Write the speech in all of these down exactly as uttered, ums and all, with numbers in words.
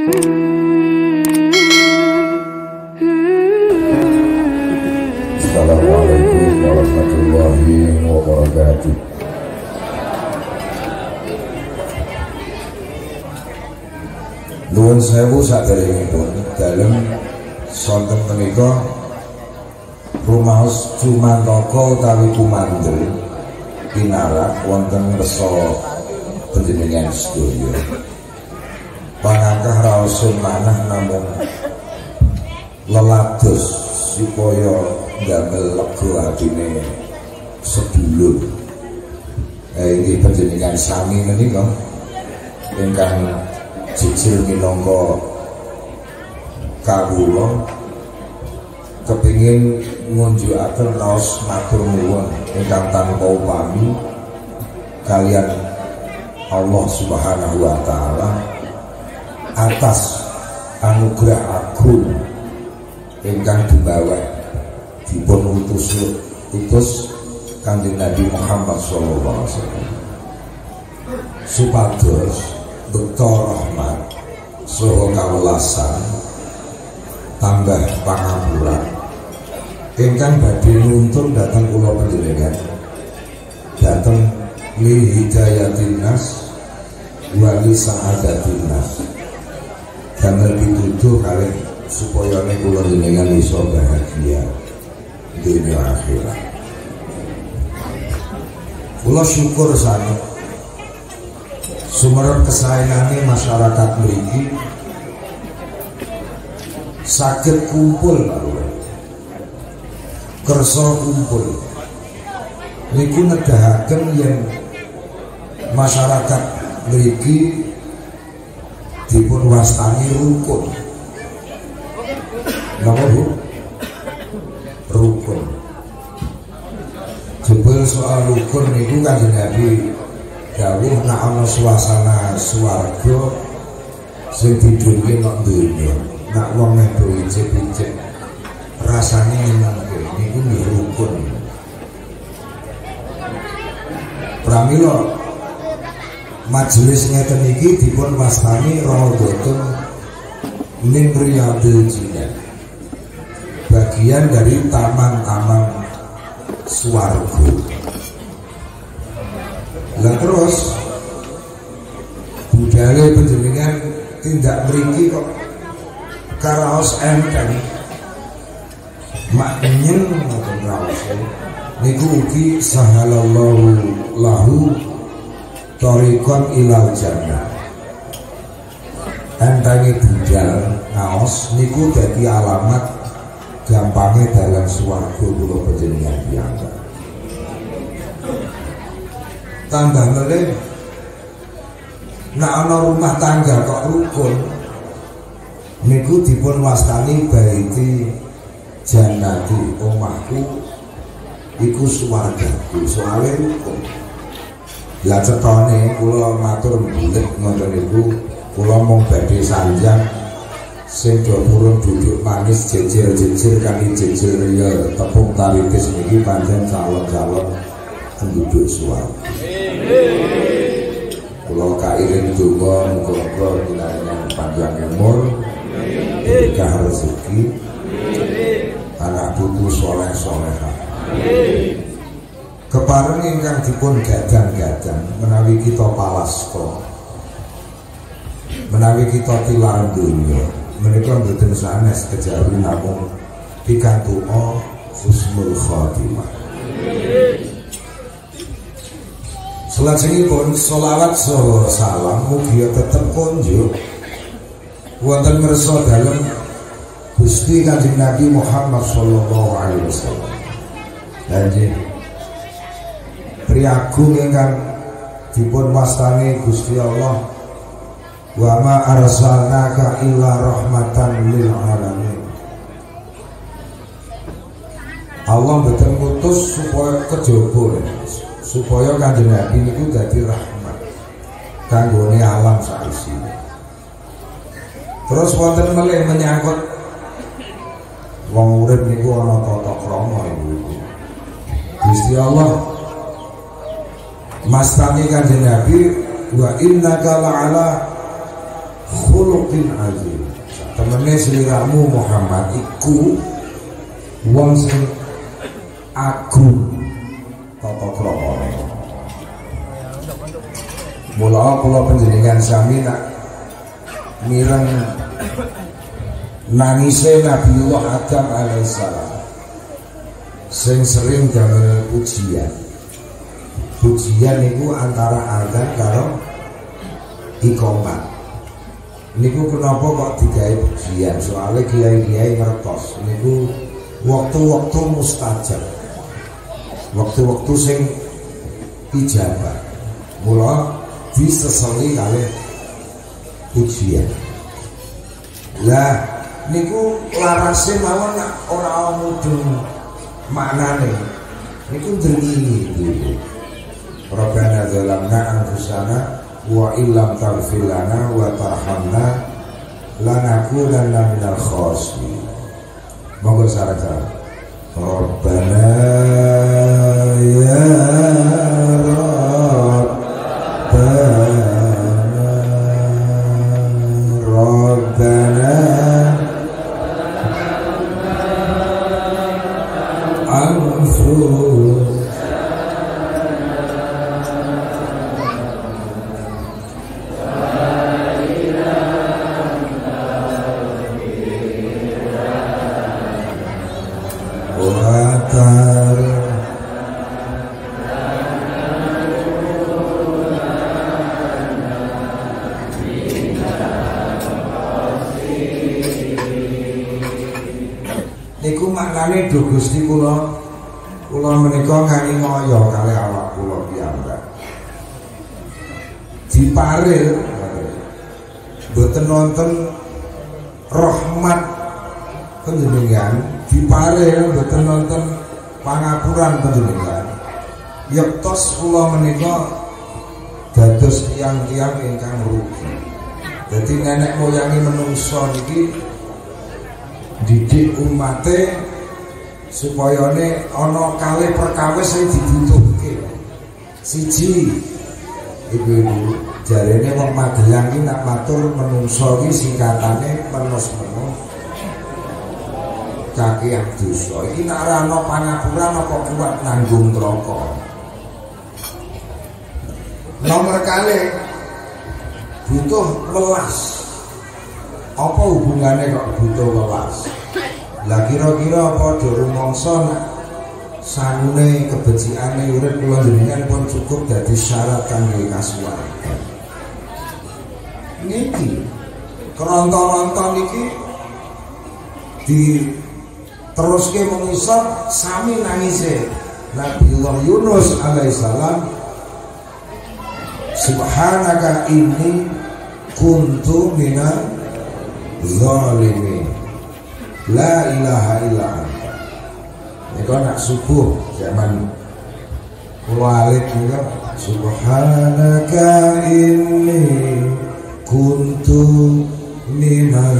Assalamualaikum warahmatullahi wabarakatuh. Nuwun sewu saderengipun dalem sonten menika rumaos Cumantaka utawi Kumandel pinarak wonten resa panjenengan sedaya. Pangangkah raosun manah namung lelados supaya ndamel lega atine sedulur. Eh inggih panjenengan sami menika ingkang jejel minangka kawula kepingin ngunjukaken raos matur nuwun ingkang tanpa upami kalian Allah Subhanahu wa taala atas anugerah agung ingkang dimaweh dipun utus utus Kanjeng Nabi Muhammad sallallahu alaihi wasallam supados bekta rahmat saha kawelasan tambah pangapuran ingkang badhe nuntun dhateng kula panjenengan dhateng li hidayatin nas wa li sa'adatin nas damel pituduh kalih supaya kula jenengan iso bahagia dunia akhirat. Kula syukur sanget sumerep kesayangannya masyarakat mriki saged kumpul kersa kumpul niku nedahaken yen masyarakat mriki dipun wastani rukun. Napa Bu? Rukun. Jebul soal rukun niku Kanjeng Nabi dawuh nek ana suasana swarga sing didhunke nang donya, nek wong metu icip-icip rasane nyenengke niku rukun. Pramila majelis ngeten iki dipun wastani Raudhatun min Riyadil Jinan, bagian dari taman-taman swarga. Lah terus budaya panjenengan tindak mriki kok karaos enteng mak nyen ngoten raos niku ugi sahalallahu lahu thariqan ilal jannah. Entenge budal ngaos niku dadi alamat gampange dalan swarga kula panjenengan piyambak. Tambah melih nek ana rumah tangga kok rukun niku dipun wastani baiti jannati, omahku iku swargaku, soalé rukun. Lah cetone kula matur bulet ngoten niku kula mung badhe sanjang sing do purun duduk manis jejer-jejer kali jejer ya tepung taritis niki pancen calon-calon penduduk swarga. Kula kairing donga muga-muga kinareng panjang umur, berkah rezeki, anak putu soleh-solehah. Kepareng ingkang dipun gadang-gadang menawi kita palasta, menawi kita tilar donya, menika mboten sanes kejawi namung pikantuk husnul khotimah. Salajengipun sholawat saha salam mugi tetep kunjuk wonten ngersa dalem Gusti Kanjeng Nabi Muhammad sallallahu alaihi wasallam. Nggih. Priagung ingkang dipun wastani Gusti Allah, wa ma arsalnaka illa rahmatan lil alamin. Allah mboten ngutus supaya kejaba supaya Kanjeng Nabi niku dadi rahmat kanggone alam saisine. Terus wonten melih menyangkut wong urip niku ana tata krama iku. Gusti Allah mastani Kanjeng Nabi wa innaka la'ala khuluq khuluqin azim. Temene sliramu Muhammad iku wong sing agung tata kramane. Mula kula panjenengan sami nak mireng nangise Nabiullah Adam alaihissalam sing sering damel pujian. Pujian niku antara adzan karo iqamah. Niku kenapa kok digawe pujian? Soalnya kiai-kiai ngertos niku waktu-waktu mustajab, waktu-waktu sing ijabah. Mula diseseli kali pujian. Lah niku larase mawon ora mudhun maknane. Niku ndringi niku. Rabbana zalamna anfusana wa illam taghfir lana wa tarhamna lanakunanna minal khasirin. Monggo sareng-sareng. Rabbana ya Rabbana Rabbana anfusana niku maknane do Gusti kula kula menika ngani ngoyo kali awak kula piyambak diparil mboten wonten rahmat panjenengan diparil mboten wonten pangapuran panjenengan yektos kula menika dados tiyang-tiyang ingkang rugi. Dadi nenek moyangi menungso niki didik umate supaya ne ana kalih perkawis sing dibutuhke. Siji ibu-ibu jarene wong Magelang iki nak matur menungso iki singkatane menus-menus kakean dosa. Iki nak ora ana pangapuran apa kuat nanggung neraka. Nomor kalih butuh welas. Apa hubungannya kok butuh welas? Lah kira-kira padha rumangsa nak sanune kebeciane urip kula jenengan pun cukup dadi syarat kangge kasuwargan. Niki keronton-ronton niki di teruske menungso sami nangise Nabiullah Yunus alaihissalam, subhanaka inni kuntu minal zalimin la ilaha illa anta. Niku nak subuh zaman walid niku subhanaka inni kuntu minaz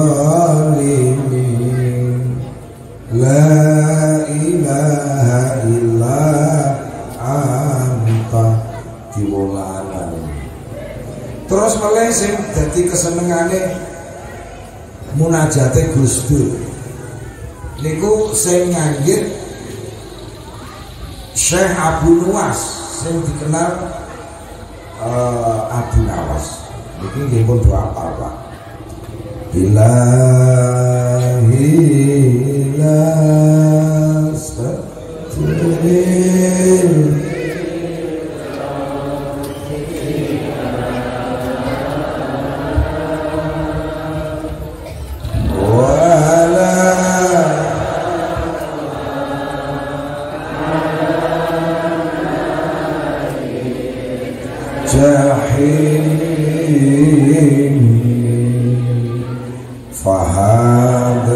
zalimin la ilaha illa anta diwolanan. Terus malah sing dadi kesenengane munajate Gus Dur niku sing nyanggit Syekh Abu Nuwas sing dikenal uh, Abu Nawas niki nggih pun doa apa billahi lastaghfir jahim fahad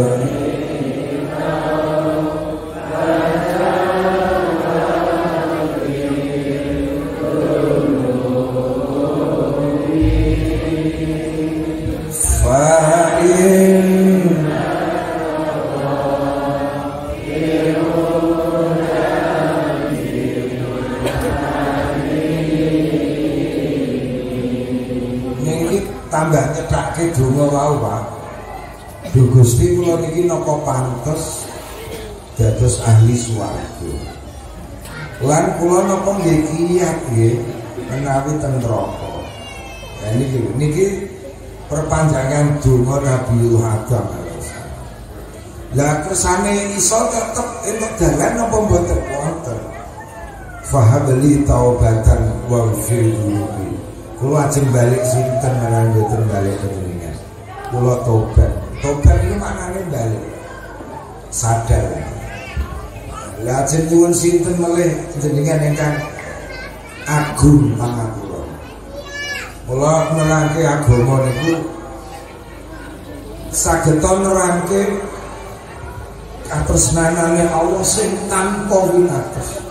tambah cethake donga wau Pak. Duh Gusti kula niki napa pantes dados ahli swarga. Lan kula napa nggih kiyat nggih menawi ten neraka. Nah niki niki perpanjangan donga Nabi Adam. Lah kersane iso tetep entuk dalan napa mboten wonten. Fahabli taubatan wa firdunubi. Kula ajeng balik sinten menawi mboten balik jenengan. Kula tobat. Tobat iki maknane balik. Sadar. Lah ajeng nyuwun sinten melih jenengan ingkang agung pangapura. Kula nerangke agama niku saged nerangke katresnanane Allah sing tanpa winates.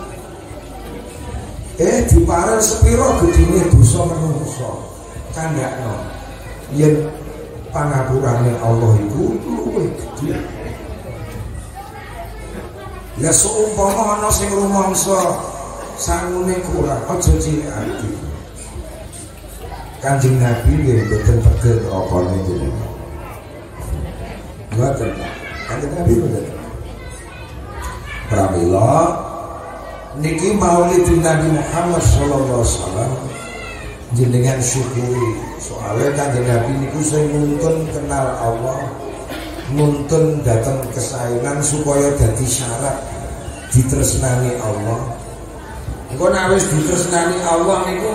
Eh diparel sepiro gedine dosa manungsa kandhakno yen pangapurane Allah iku luwih gedhe. Ya seumpama ana sing rumangsa sangune kurang aja cilik ati. Kanjeng Nabi nggih mboten pegel rapane jenengan. Mboten. Kanjeng Nabi mboten. Pramila niki maulid Nabi Muhammad sallallahu alaihi wasallam jenengan syukuri soalnya Kanjeng Nabi niku sing nuntun kenal Allah, nuntun datang kesayangan supaya dadi syarat ditresnani Allah. Engko nek wis ditresnani Allah niku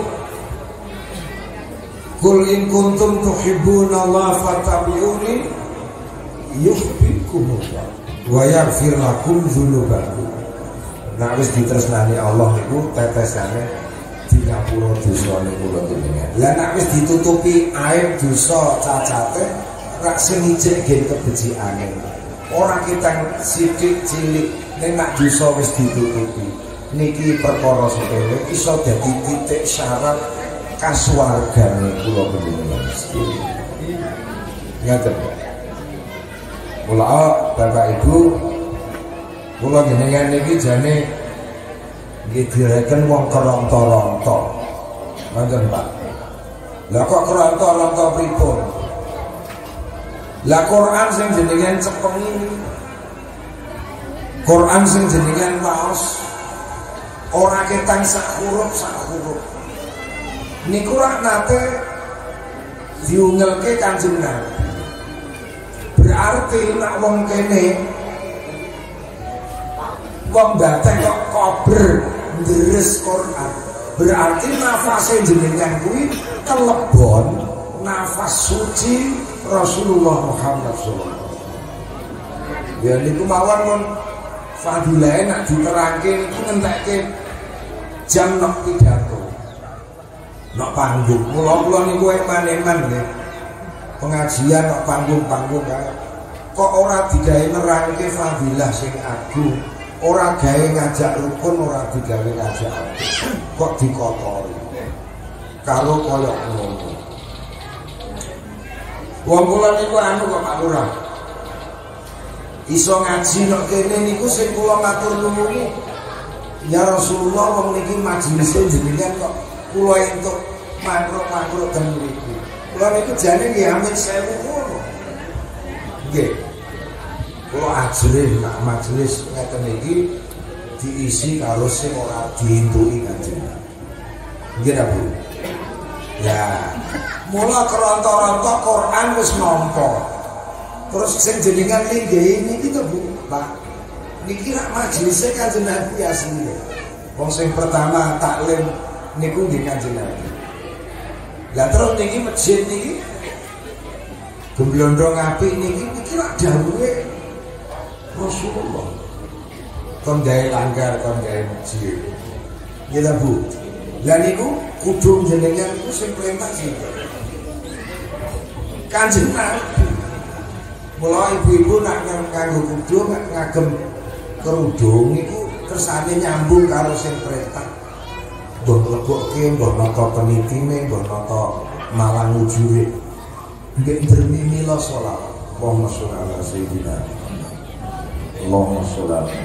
Qul in kuntum tuhibbunallaha fattabi'uni yuhibbukumullah wa yaghfir lakum dzunubakum. Nek wis ditresnani Allah niku tetesane di ngapura dosane kula jenengan. Lah nek wis ditutupi aib dosa cacate rak sing ijek gen kebecikane. Ora kita sithik cilik nek nek dosa wis ditutupi. Niki perkara sepele iso dadi titik syarat kasuwargane kula panjenengan. Ngaten. Kula Bapak Ibu kula jenengan niki jane nggih direken wong keronto-ronto. Ngoten Pak. Lah kok keronto-ronto pripun? Lah Quran sing jenengan cepengi Quran sing jenengan maos ora ketang sak huruf sak huruf. Niku rak nate diungelke Kanjeng Nabi. Berarti nek wong kene wong dateng kok kober ndres Quran, berarti nafase jenengan kuwi kelebon nafas suci Rasulullah Muhammad sallallahu alaihi wasallam. Ya niku mawon mun fadilahe nek diterangke niku ngentekke jam nek pidato. Nek panggung, mula-mula niku eman-eman nggih. Pengajian nek panggung-panggung kae kok ora digawe nerangke fadilah sing agung. Ora gawe ngajak rukun, ora digawe ngajak agung. Kok dikotori karo kaya ngono. Wong kula niku anu kok Pak Lurah. Iso ngaji nek kene niku sing kula matur nuwun. Ya Rasulullah wong niki majelis jenengan kok kula entuk makro-makro ten mriki. Kula niku jane nggih amin sewu ngono. Nggih. Kula ajrih nak majelis ngeten iki diisi karo sing ora dientuki Kanjeng. Nggih ta Bu? Ya, mula keronto-ronto Quran wis nampa. Terus sing jenengan linggahi niki to Bu, Pak. Niki rak majelis Kanjeng Nabi asli. Wong sing pertama taklim niku nggih Kanjeng Nabi. Lah terus niki masjid niki gemblondong apik niki niki rak dawuhe Rasulullah. Kon gawe langgar, kon gawe masjid. Nggih Bu. Lah niku kudu jenengan niku sing perintah sinten? Kanjeng Nabi. Mula ibu-ibu nak nganggo kudu ngagem kerudung niku kersane nyambung karo sing perintah. Mbah lebokke, mbah nata penitine, mbah nata malang ujure. Nggih dermimila selawat. Allahumma sholli ala sayyidina. Allahumma sholli ala.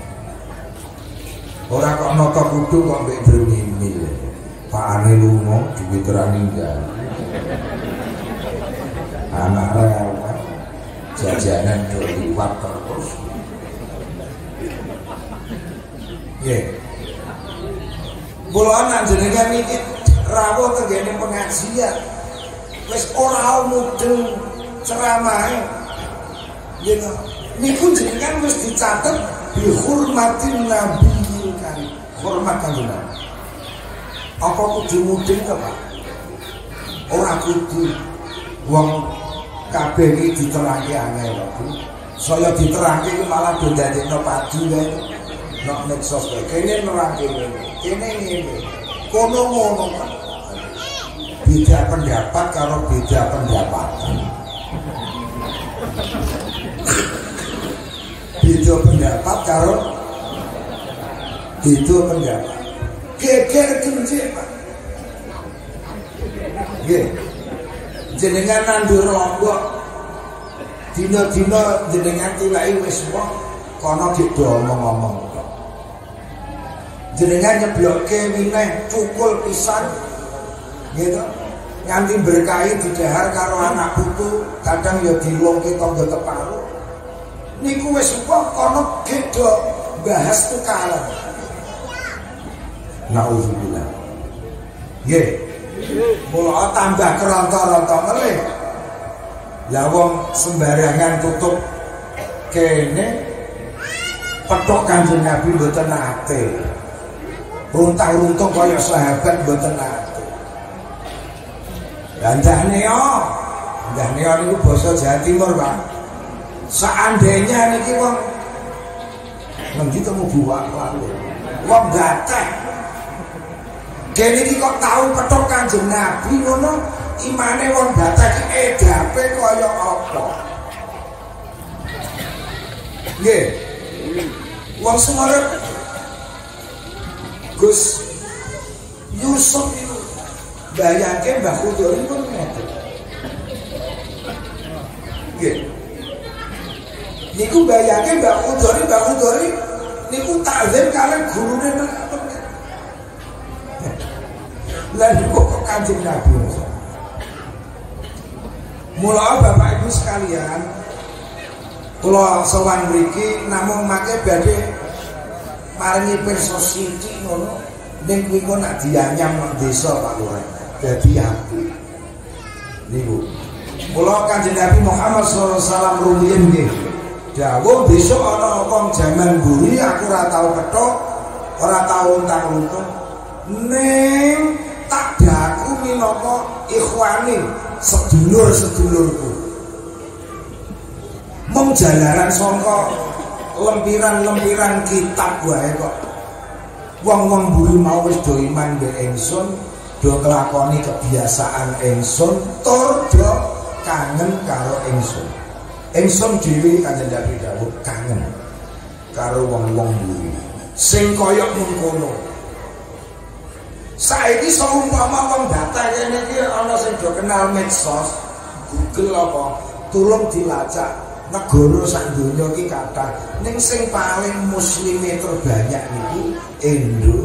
Ora kok nata kudu kok mbek dermimil. Pakane lunga diwiterani nggih. anak rewel jajanan liwat terus nggih kula nang jenengan iki rawuh tenggene pengajian wis ora mudeng ceramahe gitu niku jenengan wis dicatet dihormatin nabi kan hormat kanjeng Nabi apa kudu mudeng ta Pak ora kudu wong kabeh iki diterangke angel lho saya diterangke iki malah do ndadekno padu wae nek medsos wae kene nerangke ngene kene ngene kono ngono kan beda pendapat karo beda pendapatan beda pendapat karo beda pendapat geger kencik Pak nggih jenengan nandur lombok dina-dina jenengan tilaki wis wong kono gitu omong-omong jenengan nyeblokke wineh cukul pisan gitu nganti berkahi didahar karo anak putu kadang ya dilongke tangga keparu niku wis wong kono gitu bahas tukaran naudzubillah nggih mula tambah keronto-ronto melih lah wong sembarangan tutup kene petok Kanjeng Nabi mboten nate runtang-runtung kaya sahabat mboten nate lah ndane yo ndane yo niku basa Jawa Timur Pak seandainya niki wong ngendi temu buak lalu wong gateh kene iki kok tau petok Kanjeng Nabi ngono imane wong gateh iki edape kaya apa nggih wong Sumerep Gus Yusuf itu bayangke Mbah Khudori pun ngeten nggih niku bayangke Mbah Khudori Mbah Khudori niku takzim kalian gurune lalu kok Kanjeng Nabi mula Bapak Ibu sekalian kula sowan mriki namung make badhe maringi pirsa sithik ngono ning kuwi kok nak dianyam nang desa Pak Lurah dadi apik niku kula Kanjeng Nabi Muhammad sallallahu alaihi wasallam rumiyin nggih dawuh besok ana wong jaman mburi aku ora tau petok ora tau untang-untung ning tak daku minangka ikhwani sedulur-sedulurku mung jalaran sangka lempiran-lempiran kitab wae kok wong-wong mburi mau wis do iman mbek ingsun do nglakoni kebiasaan ingsun tur do kangen karo ingsun ingsun dhewe Kanjeng Nabi dawuh kangen karo wong-wong mburi sing kaya mengkono saiki seumpama wong data kene iki ana sing do kenal medsos Google apa tulung dilacak negara sak donya iki kathah ning sing paling muslime terbanyak niku Indo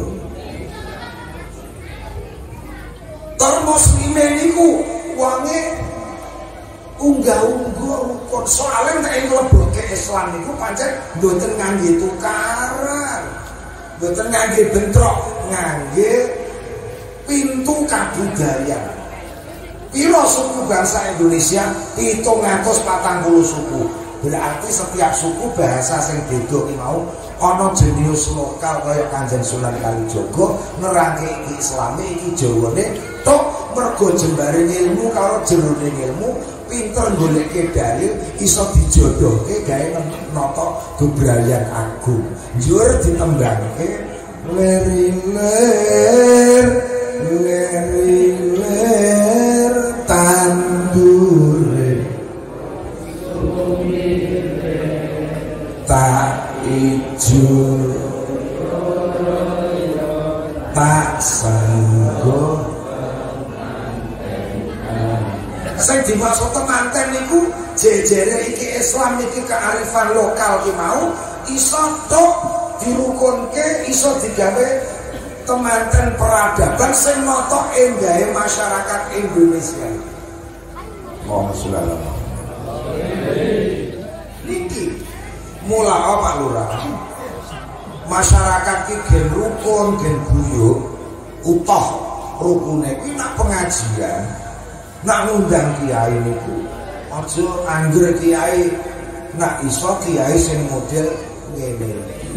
tur muslime niku wonge unggah-ungguh rukun soalnya nek mlebokke Islam niku pancen mboten ngangge tukaran mboten ngangge bentrok ngangge pintu kabudayan piro suku bangsa Indonesia pitung atus patang puluh suku berarti setiap suku bahasa sing beda ki mau ana jenius lokal kaya Kanjeng Sunan Kalijaga nerangke iki Islame iki Jawane tok mergo jembare ilmu karo jerone ilmu pinter goleke dalil iso dijodohke gawe nata gebrayan agung njur ditembangke ler-ler ler-ler tandure tak ijo tak sanggo sing dimaksud temanten niku jejere iki Islam iki kearifan lokal ki mau iso tok dirukunke iso digawe temanten peradaban sing nata endahe masyarakat Indonesia Allahumma sholli ala Muhammad. Niki mula Pak Lurah. Masyarakat iki gen rukun, gen guyub, utuh rukune iki nak pengajian, nak ngundang kiai niku. Aja angger kiai nak iso kiai sing model ngene.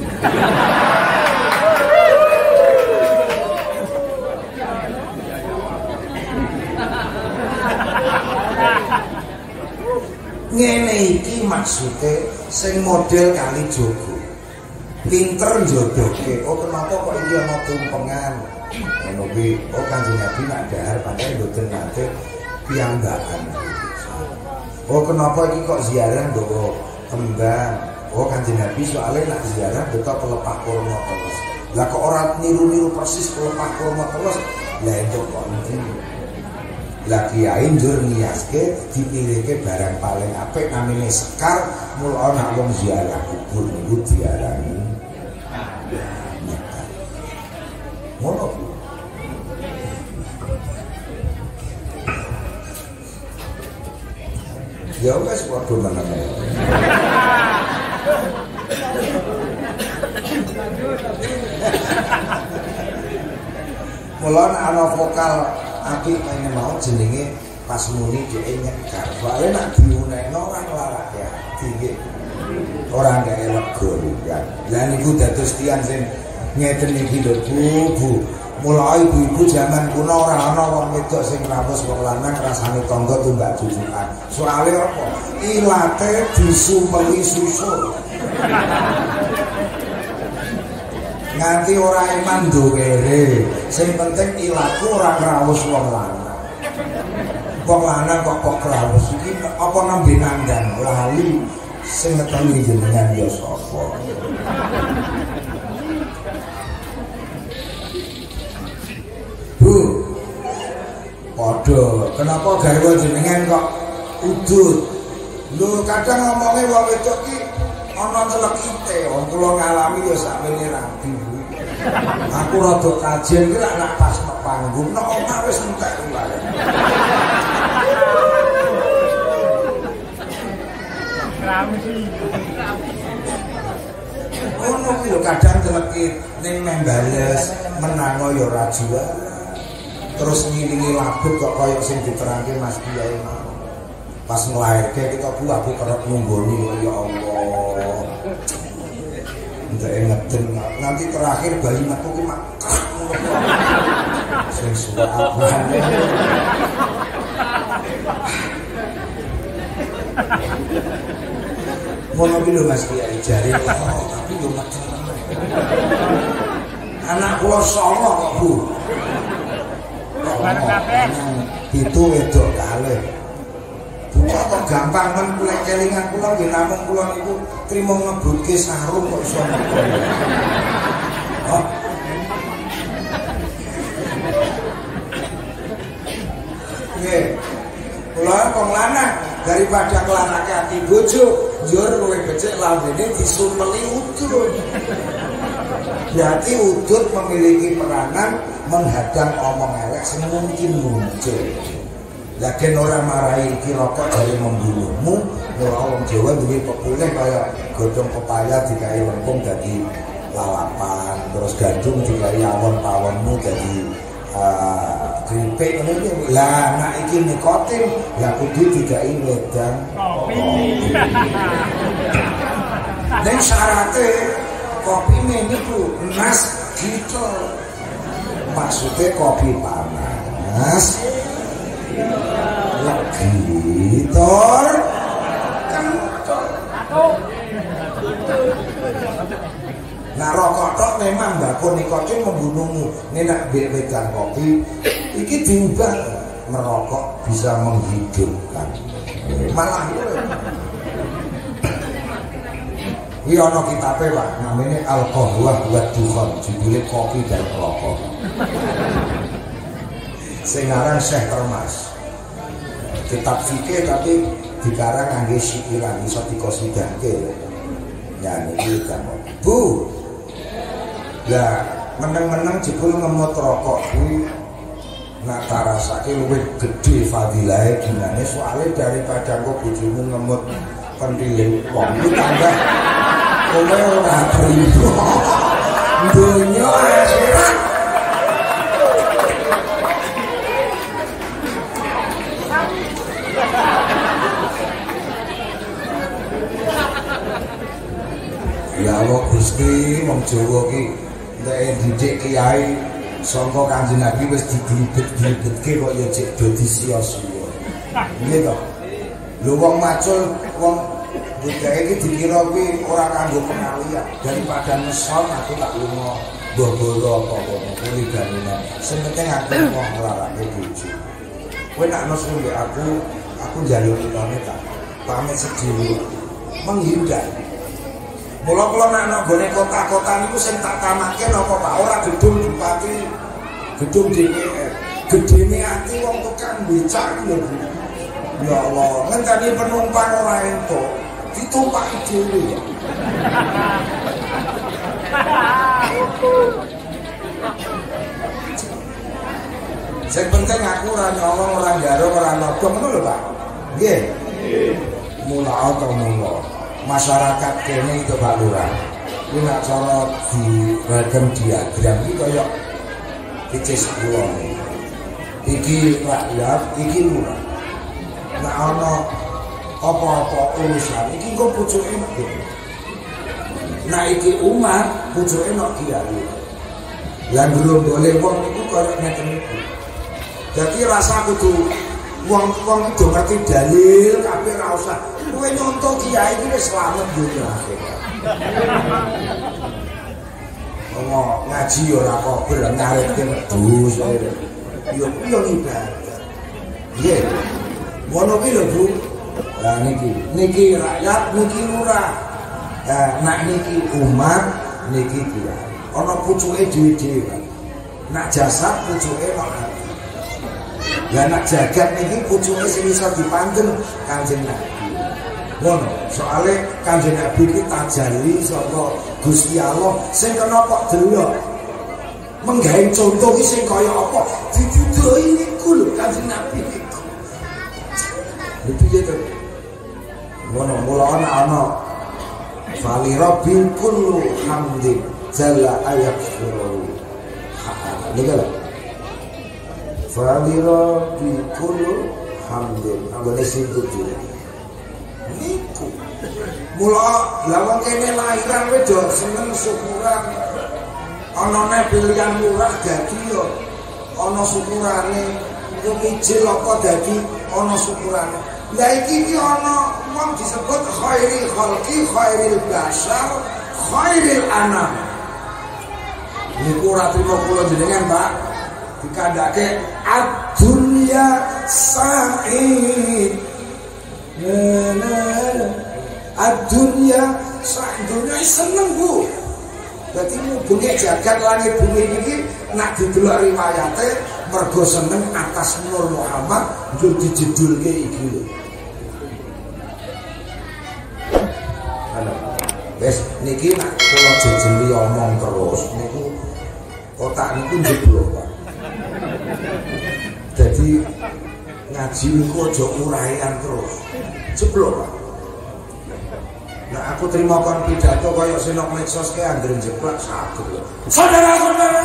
Ngene iki maksude sing model kali jogo. Pinter jodohke. Oh kenapa kok iki ana tumpengan? Ngono kuwi oh Kanjeng Nabi nak dahar padahal mboten nate piyambakan. Oh kenapa iki kok ziarah nggawa kembang? Oh Kanjeng Nabi soalnya nak ziarah beto pelepah kurma terus. Lah kok ora niru-niru persis pelepah kurma terus? Lah itu kok ndi? Lah kiai njur niaske dipilihke barang paling apik namine sekar mul ana wong ziarah kubur niku diarani nyekar. Ngono ku. Ya wis padha meneng. Mula ana vokal apik kene mau jenenge pas muni dhek nyekar. Soale nek diunekno ora nglarake ati nggih. Ora gawe lega kan. Lah niku dados tiyang sing ngeten iki lho Bu. Mulai ibu-ibu zaman kuno ora ana wong wedok sing ngrawus wong lanang rasane tangga tumbak jujukan. Soale apa? Ilate disumeli susul. Nganti ora iman dowere. Sing penting ilaku ora ngrawus wong lanang. Wong lanang kok kok ngrawus iki apa nembe nandang lali sing ngeteni jenengan ya sapa. Bu. Padha, kenapa garwa jenengan kok udut? Lho kadang ngomongnya wong wedok iki ana celekite, wong kula ngalami ya sakmene rabi. Aku rada kajen iki lak nak pas nek panggung nek omah wis entek wae. Ramsi. Ono iki lho kadang celekit ning meh bales menango ya ora juara. Terus ngiringi labet kok kaya sing diterangke Mas Kiai mau. Pas nglairke kita ku aku kerep nunggoni ya Allah. Ndek ngeden nanti terakhir bayi metu ki mak. Sing suwe apane. Mono iki lho Mas Kiai jare tapi yo ngeden. Anak kula songo kok Bu. Bareng kabeh. Itu wedok kalih. Bukan kok gampang men kula kelingan kula nggih namung kula niku trimo ngebutke sarung kok iso. Oh. Nggih. Kula wong lanang daripada kelanake ati bojo, njur luwih becik lambene disumeli udut. Berarti udut memiliki peranan menghadang omong elek sing mungkin muncul. Lagian orang marahi iki rokok dari membunuhmu. Orang orang Jawa duwe populer kaya godhong pepaya dikai lempung dadi lalapan, terus gandum dikai awon pawonmu dadi keripik ngene iki. Lah nek iki nikotin, lah kudu dikai wedang kopi. Nek syarate kopi niku emas gitu. Maksudnya kopi panas lagi tor kentor. Nah rokok tok memang mbako nikotin membunuhmu. Ini nak wedang kopi iki diubah merokok bisa menghidupkan. Malah ini ada kitabnya Pak, namanya Al-Qahwah wa Dukhan, judulnya kopi dan rokok. Sekarang Syekh Termas. Kitab fikih tapi dikarang ngangge syikiran iso dikosidake. Ya niki kan. Bu. Lah meneng-meneng jebul ngemot rokok kuwi nak tarasake luwih gedhe fadilahe gimana soalnya daripada kok bojomu ngemut pentilin wong iki tambah kowe ora priyo dunya akhirat. Ya Allah Gusti wong Jawa ki nek didik kiai sangka Kanjeng Nabi wis diglibet-glibetke kok ya cek dadi sia-sia. Nggih to. Lho wong macul wong budaya iki dikira kuwi ora kanggo pengalian daripada mesol aku tak lunga mbok-mbok apa-apa kuwi gamene. Sing penting aku mau nglarake bojo. Kowe nek ana sing aku aku njaluk pamit tak. Pamit sedhiwe menghindar. Mula-mula nek ana gone kota-kota niku sing tak tamake napa Pak? Ora gedung bupati, gedung D P R. Gedene ati wong tukang becak lho. Ya Allah, ngenteni penumpang ora entuk, ditumpaki dhewe. Sing penting aku ora nyolong, ora ngarep, ora nodong ngono lho Pak. Nggih. Nggih. Mula auto mula. Masyarakat kene itu Pak Lurah. Ini nak cara di ragam diagram ini kaya picis kulon. Iki rakyat, iki lurah. Nak ana apa-apa urusan, iki kok pucuke nek. Nah iki umat pucuke nek kiai. Lah boleh wong niku kaya ngeten niku. Dadi rasa kudu wong-wong itu ngerti dalil kabeh ora usah. Kowe nyontoh kiai iki wis slamet dunya akhirat. Ngomong ngaji ora kober ngarepke wedhus ae. Yo yo ibadah. Nggih. Ngono ki lho Bu. Lah niki, niki rakyat, niki lurah. Eh nak niki umat, niki kiai. Ana pucuke dhewe-dhewe. Nak jasad pucuke nek ati. Lah nak jagat niki pucuke sing iso dipanjen Kanjeng Nabi. Ngono, soalnya Kanjeng Nabi iki tajalli saka Gusti Allah sing kena kok delok. Menggawe contoh iki sing kaya apa? Dijudohi niku lho Kanjeng Nabi niku. Piye to? Ngono mula ana ana Fali Rabbil kullu hamdin jalla ayakfuru. Niku lho. Fali Rabbil kullu hamdin. Anggone sing kudu. Niku mula lawang kene lahiran kowe do seneng syukuran ana pilihan murah dadi yo ana syukurane yo mijil apa dadi ana syukurane. Lah iki iki ana wong disebut khairil khalqi khairil bashar khairil anam. Niku ora trimo kula jenengan Pak dikandhake ad-dunya sa'id. Ad-dunya sak dunya seneng Bu. Dadi mubenge jagat langit bumi iki nak didelok riwayate mergo seneng atas Nur Muhammad njur dijedulke iki lho. Halo. Wes niki nak kula jejeli omong terus niku otak niku jeblok Pak. Jadi ngaji niku aja uraian terus. Jeblok Pak. Nah aku terima kon pidato kaya senok medsos ke anggere jeblok satu lho. Saudara-saudara.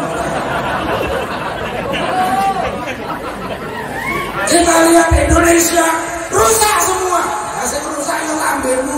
Kita lihat Indonesia rusak semua. Nah, sing rusak yo lambemu.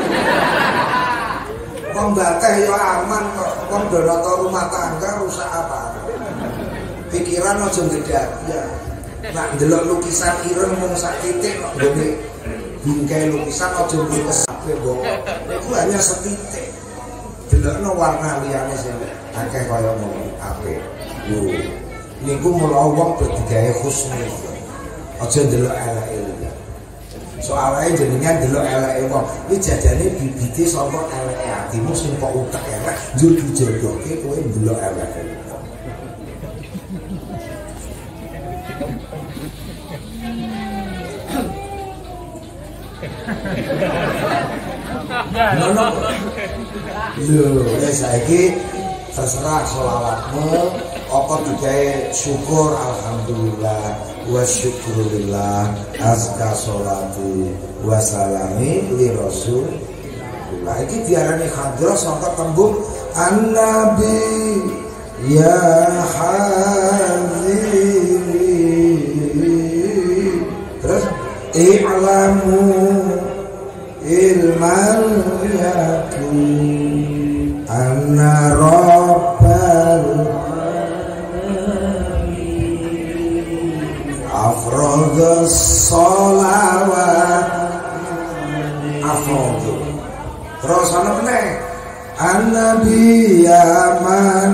Wong bateh yo aman kok. Wong donata rumah tangga rusak apa? Pikiran aja gedhe ya. Nak ndelok lukisan ireng mung sak titik kok nggone bingkai lukisan aja mlipes kabeh mbok. Iku hanya setitik. Delokno warna liyane sing akeh kaya ngono apik. Yo. Niku mula wong do digawe husnuzon. Aja ndelok eleke. Soale jenengan ndelok eleke wong, iki jajane bibite saka eleke atimu sing kok utek elek, njur dijodohke kowe ndelok eleke. Nono. Lho, wis saiki terserah selawatmu apa digawe syukur alhamdulillah wa syukurillah azka sholatu wa salami li rasul. Lah iki diarani hadrah saka tembung an-nabi ya hadiri. Terus i'lamu ilmal yakin anna rabbal afrodus sholawat afrodu. Terus ana meneh an-nabi yaman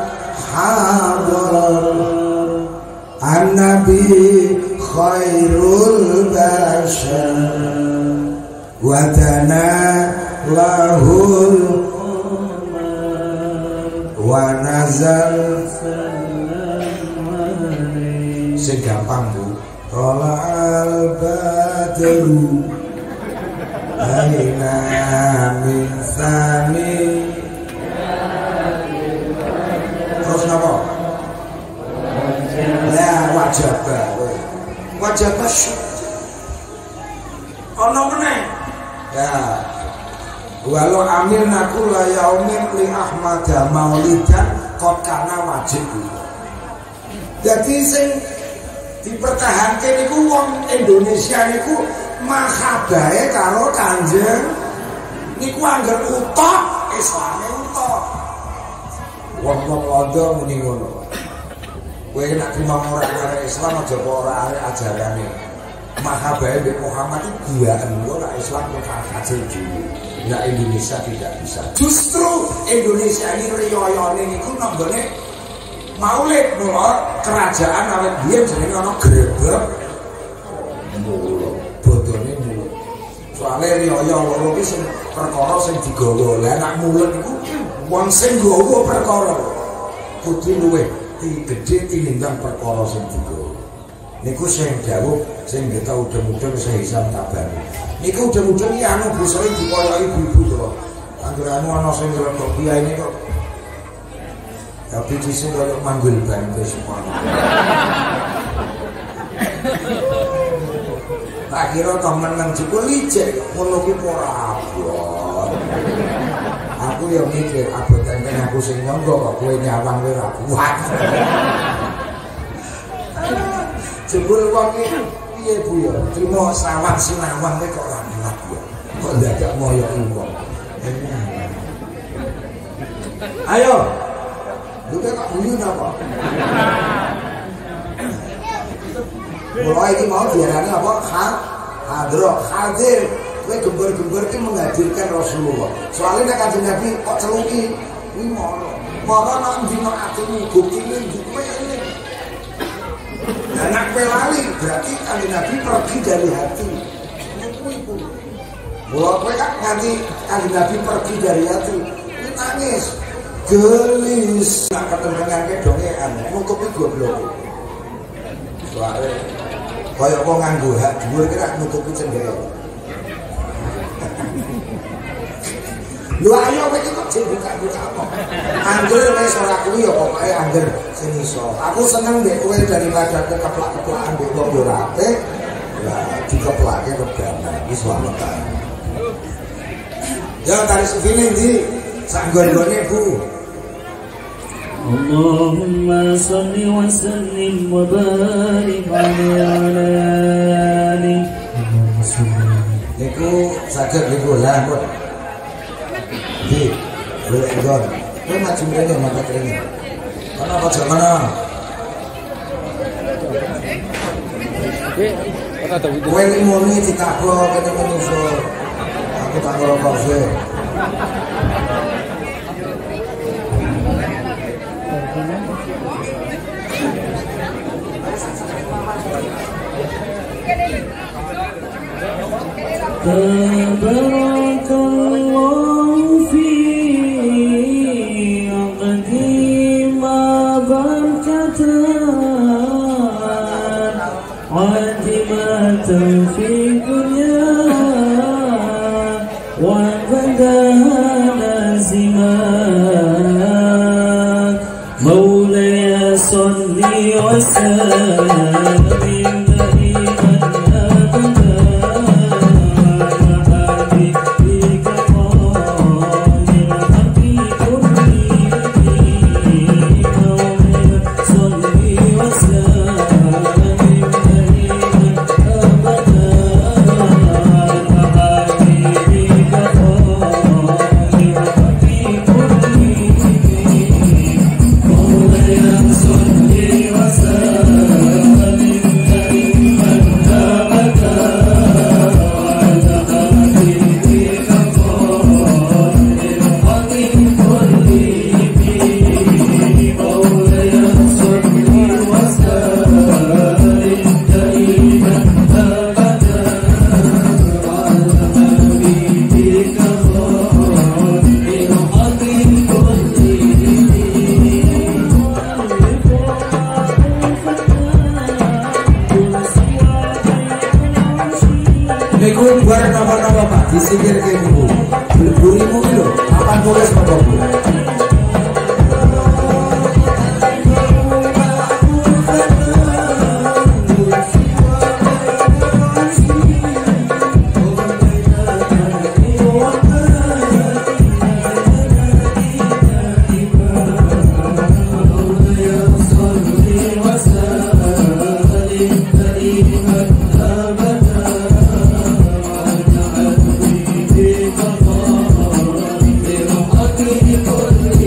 hadar an-nabi khairul bashar wadana lahul wa nazal sing gampang Bu rola al badru aina min sani. Terus napa? Ya wajah bae wajah basyuk ana meneh ya walau amil naku la yaumin li ahmad maulidan qad kana wajib. Jadi sing dipertahanke niku wong Indonesia niku mahabahe karo Kanjeng niku angger utok Islame utok. Wong-wong londo muni ngono. Kowe nek terima ora arek Islam aja kok ora arek ajarane. Mahabahe Mbak Muhammad itu duaan ora Islam kok hasil dulu. Nah Indonesia tidak bisa. Justru Indonesia ini riyoyone niku nanggone Maulid mulai kerajaan awet biyen jenenge ana grebek mulo bodone mulo. Soale riyoyo loro ki sing perkara sing digawa. Lah nek mulut iku wong sing nggawa perkara kudu luwih gede tinimbang perkara sing digawa. Niku sing dawuh sing kita udeng-udeng sehisam tabani. Niku udeng-udeng iki anu busane dikoyoki ibu-ibu to. Anggere anu ana sing rodok piyaine kok. Tapi dhisik koyo manggul ban ke semua. Tak kira temen nang jebul licik ngono ki ora abot. Aku ya mikir abot enteng aku sing nyonggo kok kowe nyawang kowe ora kuat. Jebul wong iki piye Bu ya? Trimo sawang sinawang kok ora kuat ya. Kok dadak moyo wong. Ayo. Lu kan tak bunyi apa? Mulai ini mau diarani apa? Hadroh, hadir. Kowe gembar-gembar ki menghadirkan Rasulullah. Soalnya nek Kanjeng Nabi kok celuki, kuwi moro. Moro nang dina atimu buktine kowe ini. Lah nek kowe lali berarti Kanjeng Nabi pergi dari hati. Kuwi kuwi. Mulai kowe kan nganti Kanjeng Nabi pergi dari hati. Kuwi nangis. Gelis nak ketenangan ke dongean nutupi goblok. Soale kaya wong nganggo hak dhuwur ki rak nutupi cendhek. Lho ayo kowe iki kok buka-buka apa? Angger wis ora kuwi ya pokoke angger sing iso. Aku seneng mbek kowe daripada keplak-keplakan mbek wong yo apik. Lah dikeplake rebanan wis wametan. Ya tarik sufine ndi? Sak nggon-nggone Bu. Allahumma salli wa sallim wa barik alaihi. Niku saged niku lah kok. Di, boleh nggon. Kowe maju mrene mata kene. Ana apa jamana? Kowe iki muni ditabok kene menungso. Aku tak ngerokok sih. Tabarakallahu fi aqdima barakatan atimatan fi dunya wa badana ziman maulaya صلي وسلم دائما أبدا على حبيبك خير الخلق كلهم مولانا صلي وسلم دائما أبدا على حبيبك خير الخلق كلهم مولانا صلي وسلم Niku buat nama-nama Pak, disingkir ke ibu. Burimu itu, apa nulis Bapak Bu? Thank you.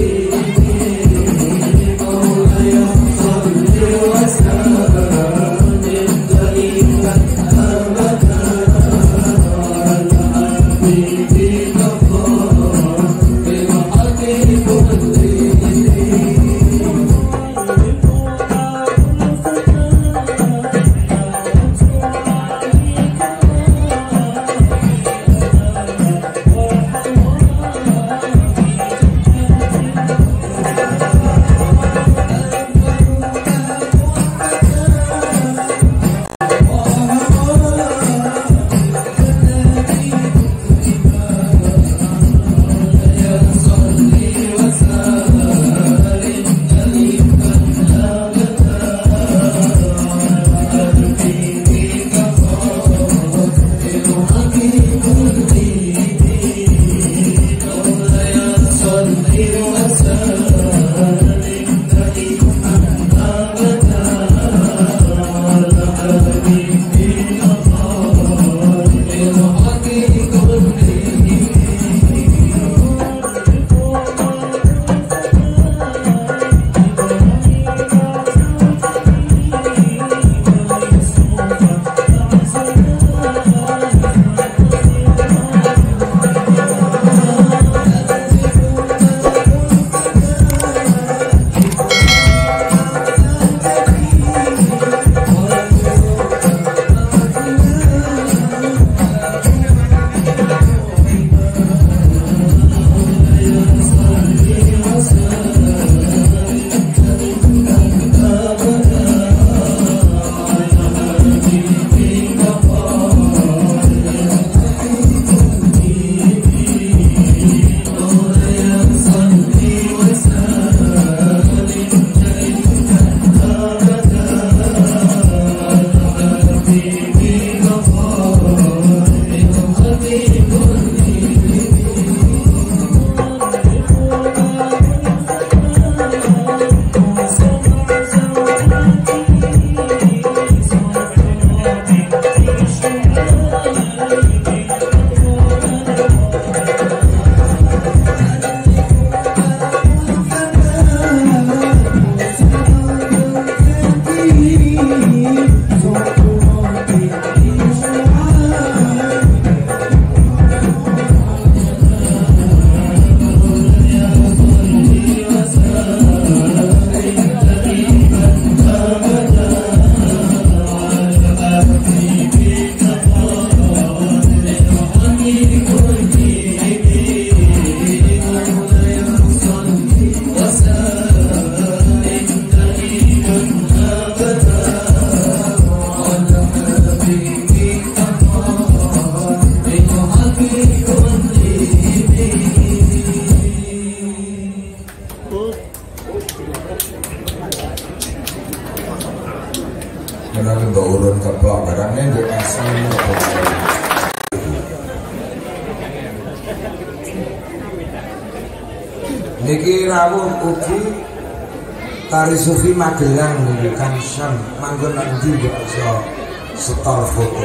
Niki rawuh ugi tari sufi Magelang niki Kang Sam manggon nang ndi kok iso setor foto.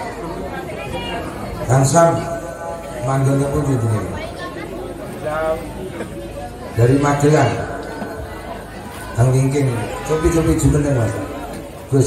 Kang Sam manggon apa jenenge? Dari Magelang. Kang Kingking, copi-copi jumeneng Mas. Gus.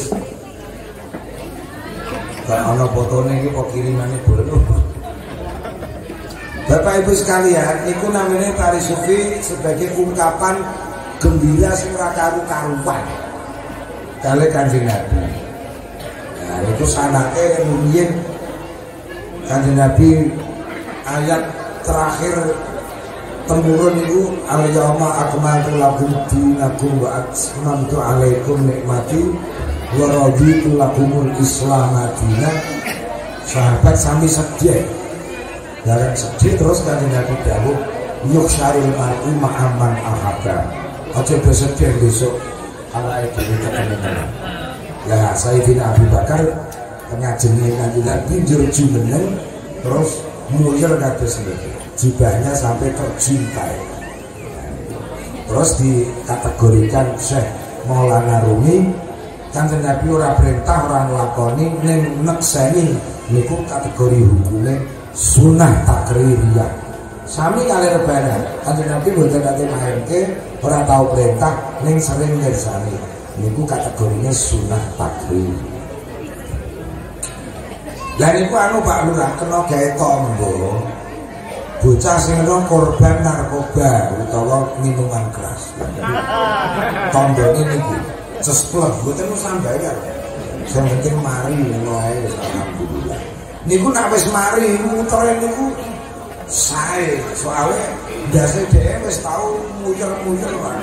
Kok ana fotone iki kok kirimane boleh. Bapak Ibu sekalian, itu namanya tari sufi sebagai ungkapan gembira sing ora karu-karuan kali Kanjeng Nabi. Nah, itu sanate mungkin Kanjeng Nabi ayat terakhir temurun itu al-yawma akmaltu lakum dinakum wa atmamtu alaikum nikmati wa raditu lakumul Islam madinah. Sahabat sami sedih. Dalam sedih terus Kanjeng Nabi dawuh yuk syaril mar'i ma'aman ahabba. Aja bersedih besok ala itu ketemu. Lah Sayyidina Abu Bakar ngajeni Kanjeng Nabi njur jumeneng terus muyel kados niki. Jibahnya sampai terjuntai. Terus dikategorikan Syekh Maulana Rumi Kanjeng Nabi ora perintah ora nglakoni ning nekseni niku kategori hukume sunah takririah. Sami kali rebana Kanjeng Nabi mboten nate mahemke ora tau perintah ning sering ngersani niku kategorine sunah takrir. Lah niku anu Pak Lurah kena gawe tombo bocah sing korban narkoba utawa minuman keras. Tombone niku cesplek mboten usah bayar. Sing penting mari ngono ae alhamdulillah. Niku nak wis mari mutere niku sae soalnya ndase dhewe wis tau muter-muter wae.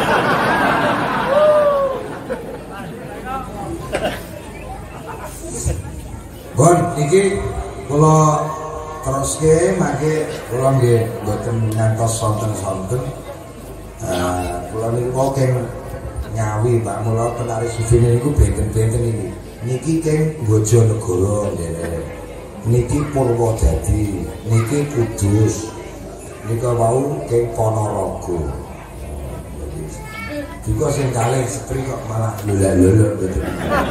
Bon iki kula teruske mangke kula nggih mboten ngantos sonten-sonten. Eh kula niku keng Ngawi Pak mula penari sufi niku benten-benten iki. Niki keng Bojonegoro nggih. Niki Purwodadi, niki Kudus, nika wau keng Ponorogo. Juga sing kalih setri kok malah lula-lula betul.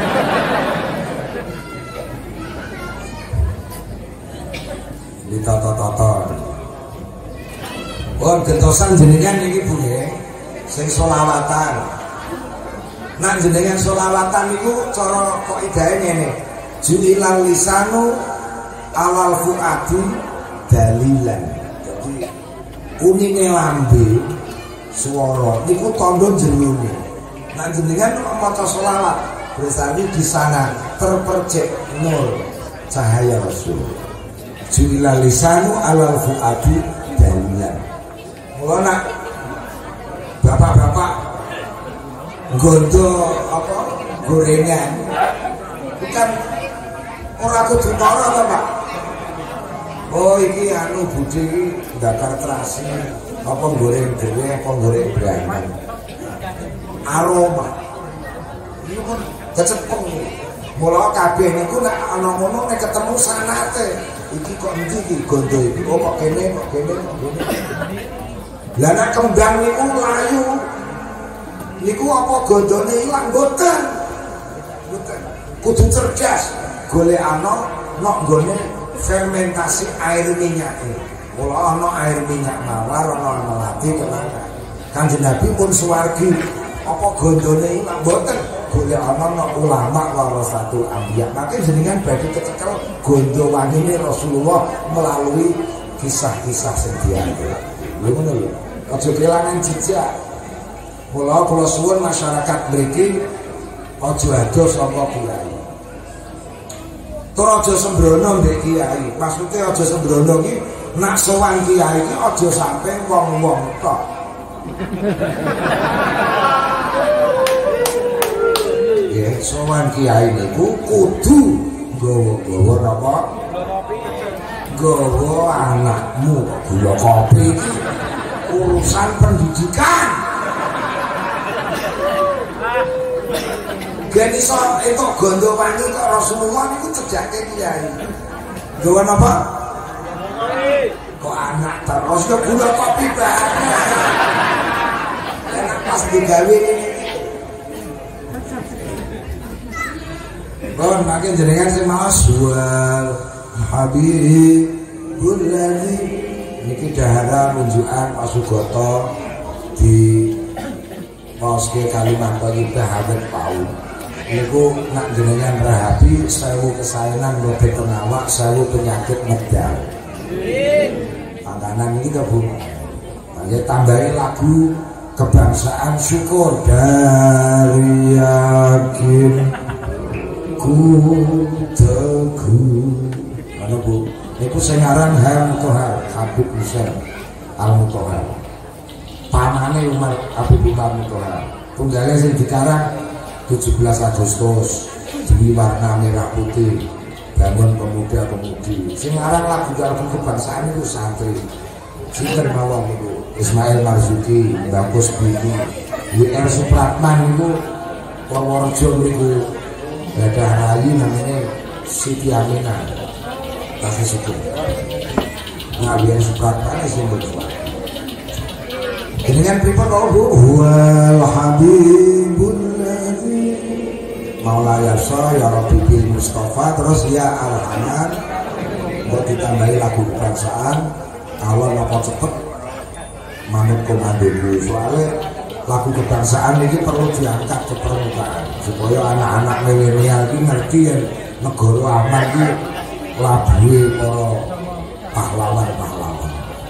Ditata-tata. Oh, gentosan jenengan niki Bu nggih, sing selawatan. Nah jenengan selawatan niku cara kok idahe ngene. Julilal lisanu alal fuadi dalilan. Jadi kuningnya lambe suara niku tondo jerune. Nah jenengan maca selawat berarti di sana terpercik nur cahaya Rasul. Julilal lisanu alal fuadi dalilan. Mula nak bapak-bapak gondo apa gorengan bukan ora kudu lara to Pak. Oh iki anu budi iki bakar terasi apa goreng dhewe apa goreng brangan. Aroma. Iku pun kecepeng. Mula kabeh niku nek ana ngono nek ketemu sanate. Iki kok endi iki gondo iki? Oh kok kene kok kene kok kene. Lah nek kembang niku layu. Niku apa gondone ilang mboten. Mboten. Kudu cerdas. Golek ana nok nggone fermentasi air minyak. Mula ana air minyak mawar ana melati kenangan. Kanjeng Nabi pun suwargi. Apa gondone ilang mboten. Golek ana nok ulama warasatul anbiya. Maka jenengan badhe kecekel gondo wanine Rasulullah melalui kisah-kisah sediane. Lho ngono lho. Aja kelangan jejak. Mula kula suwun masyarakat mriki aja ado saka kiai. Tur aja sembrono mbek kiai. Maksude aja sembrono iki nak sowan kiai iki aja sampe wong-wong tok. Ya sowan kiai niku kudu nggawa-nggawa napa? Nggawa anakmu gula kopi iki urusan pendidikan. Geni so itu gondo wangi kok Rasulullah niku cedhake kiai. Gawa napa? Kok anak terus kok gula kopi banget. pas digawe kon makin jenengan sing maos wal habibul ladzi niki dahara munjukan Pak Sugoto di Moske Kalimantan kita habet pau niku nak jenengan rahapi sewu kesaenan lebih penawak sewu penyakit medal panganan ini to Bu ya tambahin lagu kebangsaan syukur dari yakin ku teguh mana Bu niku sing aran Al-Mutohar Habib Husain Al-Mutohar pamane Umar Habib Al-Mutohar tunggale sing dikarang tujuh belas Agustus di warna merah putih bangun pemuda-pemudi sing aran lagu lagu kebangsaan itu santri sinten mawon niku Ismail Marzuki Bagus Budi W R Supratman itu Purworejo niku ada rayi namanya Siti Aminah kasih syukur nah W R Supratman sing berdoa dengan pripun Allah wal habibul ladzi Maula Yarsa ya Rabbi bil Mustafa terus ya Al-Hanan buat ditambahi lagu kebangsaan awal nopo cepet manut komando soalnya lagu kebangsaan ini perlu diangkat ke permukaan supaya anak-anak milenial ini ngerti ya negara aman ini labuhe para pahlawan-pahlawan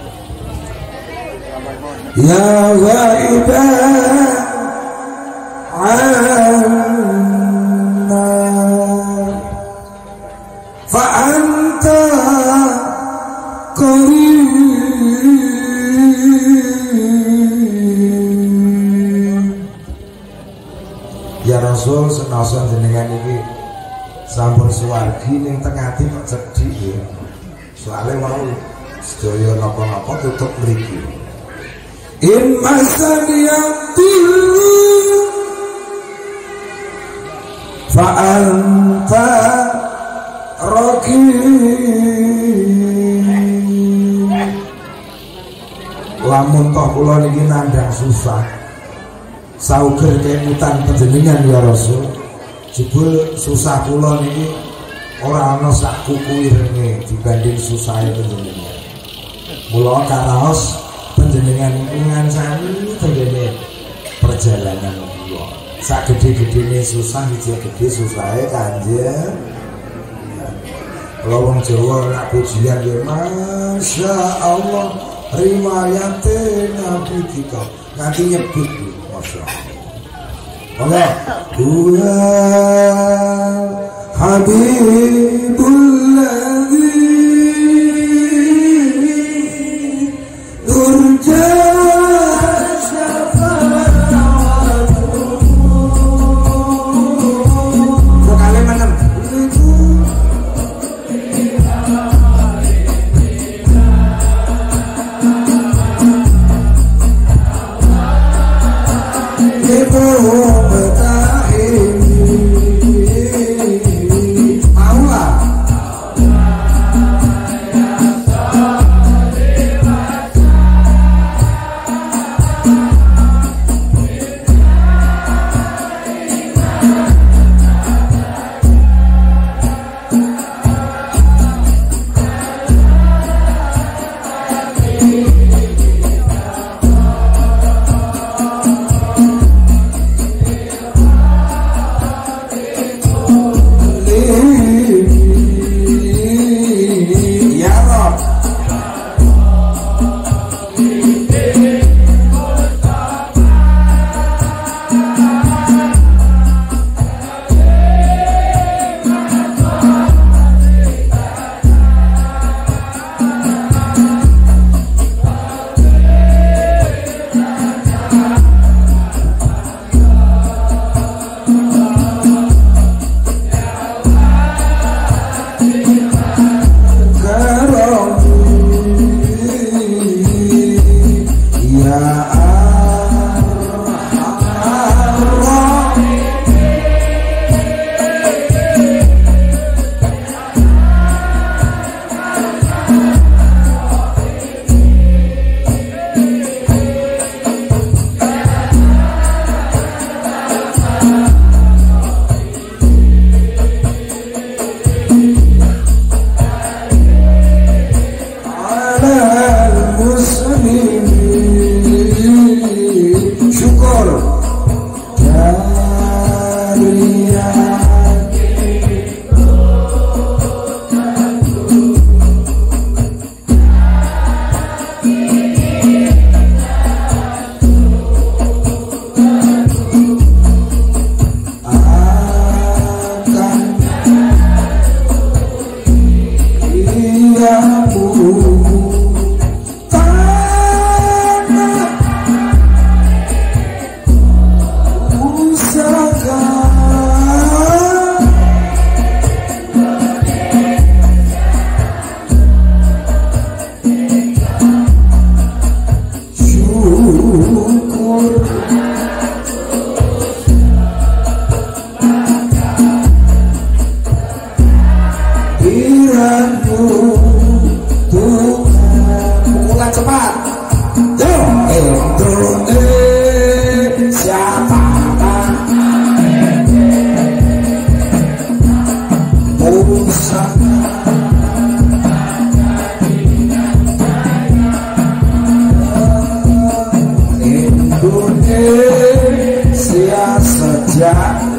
ya ghaiban anna fa anta qarib ya Rasul senajan jenengan iki sampun suwargi ning tengah ati kok cedhik ya soalé wau sedaya napa-napa tutup mriki in masaniyatil fa anta raqib lamun toh kula niki nandang susah sauger kemutan panjenengan ya Rasul jebul susah kula niki ora ana sak kuku irenge dibanding susahe panjenengan mula karaos panjenengan niku ngancani tengene perjalanan kula sak gede-gedene susah iki gede susahe Kanjeng kula wong Jawa nak pujian ya Masya Allah riwayate Nabi kita nanti nyebut Masya Allah Huwa Habibul ladzi turja syafa'atuhu vokale mana saja.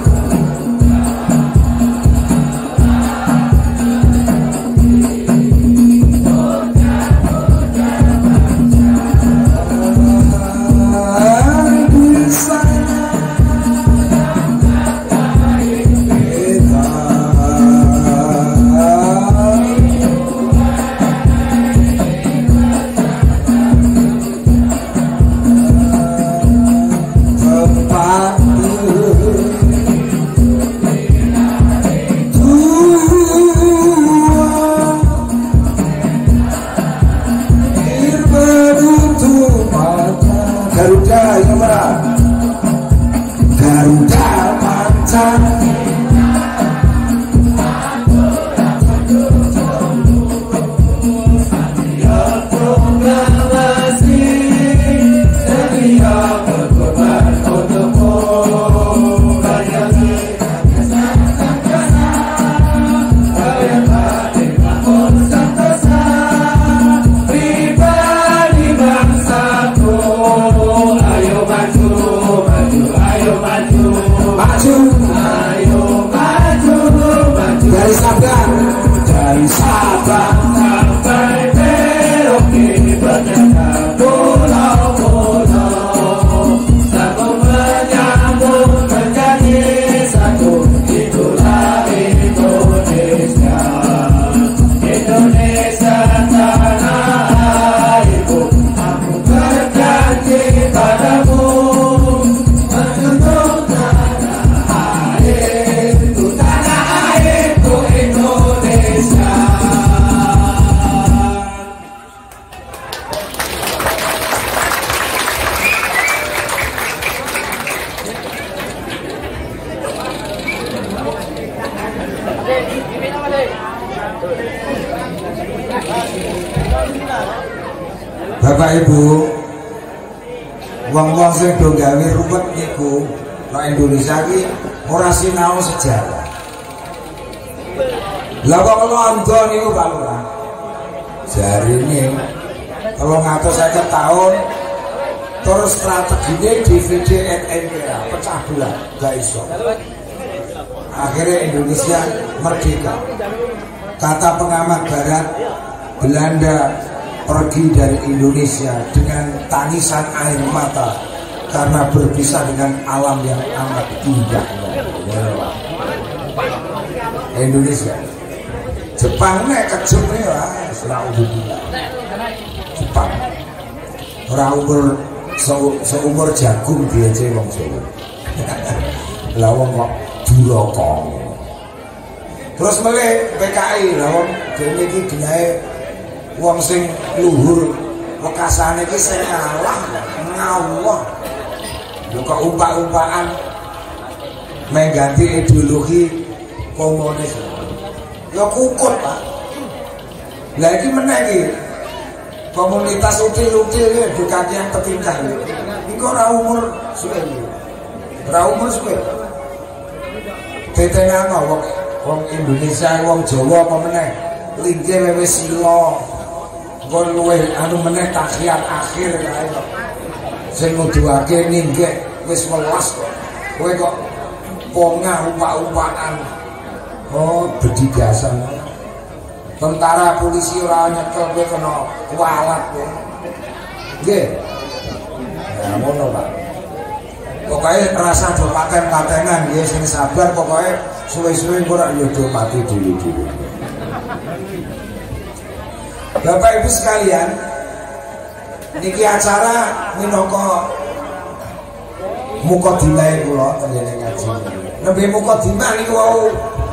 Bapak Ibu, wong-wong sing do gawe ruwet niku nang Indonesia iki ora sinau sejarah. Lah kok londo niku Pak Lurah. Jarine telung atus seket tahun terus strategine D V D N N P A pecah belah, gak iso. Akhirnya Indonesia merdeka. Kata pengamat barat, Belanda pergi dari Indonesia dengan tangisan air mata karena berpisah dengan alam yang amat indahnya. Indonesia, Jepang nek kejem ya, alhamdulillah. Jepang, orang umur seumur jagung dia aja wong Jawa. Lah wong kok duraka. Terus meleh P K I, lah wong dene iki genahe wong sing luhur wekasane iki sing ngalah ngawah. Lho kok umpak-umpakan mengganti ideologi komunis. Ya kukut, Pak. Lah iki meneh iki komunitas util-util ya dikakian petindah. Iku ora umur suwe. Ora umur suwe. Tetenang wong wong Indonesia, wong Jawa apa meneh linggih wewe sila. Kon luwih anu meneh takhiyat akhir kae kok. Sing nuduhake ninggih wis welas kok. Kowe kok pongah umpak-umpakan. Oh, bedigasan. Tentara polisi ora nyekel kowe kena kualat kowe. Nggih. Ya ngono, Pak. Pokoke rasa do paten-patenan nggih sing sabar pokoke suwe-suwe engko ora yo do mati dulu-dulu. Bapak Ibu sekalian, niki acara minangka mukadimah kula tengene ngaji. Nembe mukadimah niku wau.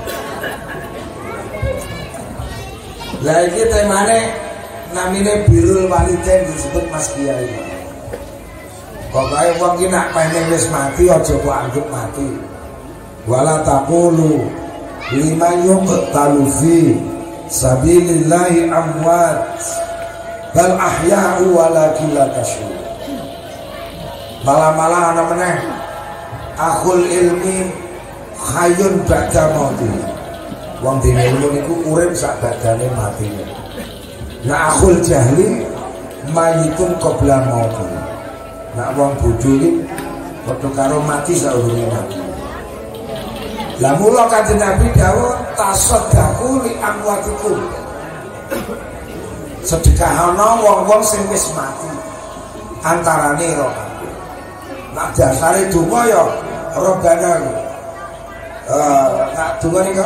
Lah iki temane namine birrul walidain disebut Mas Kiai. Pokoke wong ki nak pengen wis mati aja kok anggap mati. Wala taqulu liman yuqtalu fi sabilillahi amwat bal ahya'u walakin la tashurun. Malah-malah ana meneh akhul ilmi hayyun ba'da mauti. Wong dene ilmu niku urip sak badane mati. Nah akhul jahli mayitun qabla mauti. Nak wong bodho iki padha karo mati saurunge mati. Lah mula Kanjeng Nabi dawuh tasaddaqu li amwatikum. Sedekahana wong-wong sing wis mati antarane ro. Nak dasare donga ya robana. Eh nak donga niku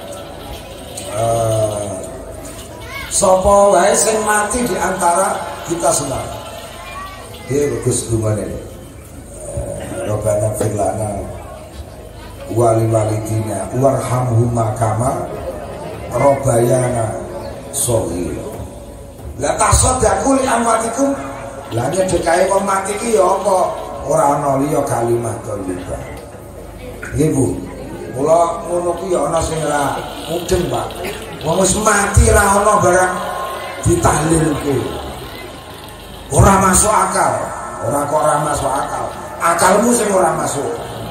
eh sapa wae sing mati di antara kita semua. Dia bagus dungane. Eh robana firlana wali walidina warhamhuma kama robayana shaghir. Lah tasaddaqu li amwatikum. Lah nek dekae wong mati ki ya apa? Ora ana liya kalimat thayyibah. Nggih Bu. Mula ngono ku ya ana sing ora mudeng, Pak. Wong wis mati ra ana barang ditahlilke. Ora masuk akal. Ora kok ora masuk akal. Akalmu sing ora masuk.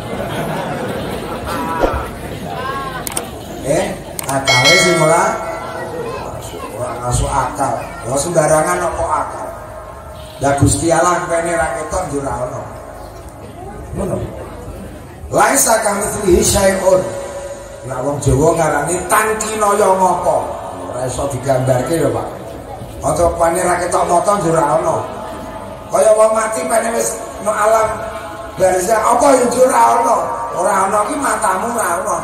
Eh, akale sing ora ora masuk akal. Ya sembarangan kok akal. Lah Gusti Allah kene ra ketok njur ana. Ngono. Laisa kamitslihi syai'un. Lah wong Jawa ngarani tangkinaya ngapa? Ora iso digambarke ya, Pak. Aja pane ra ketok mata njur ana. Kaya wong mati pane wis no alam barzah apa yo njur ana. Ora ana ki matamu ra ana.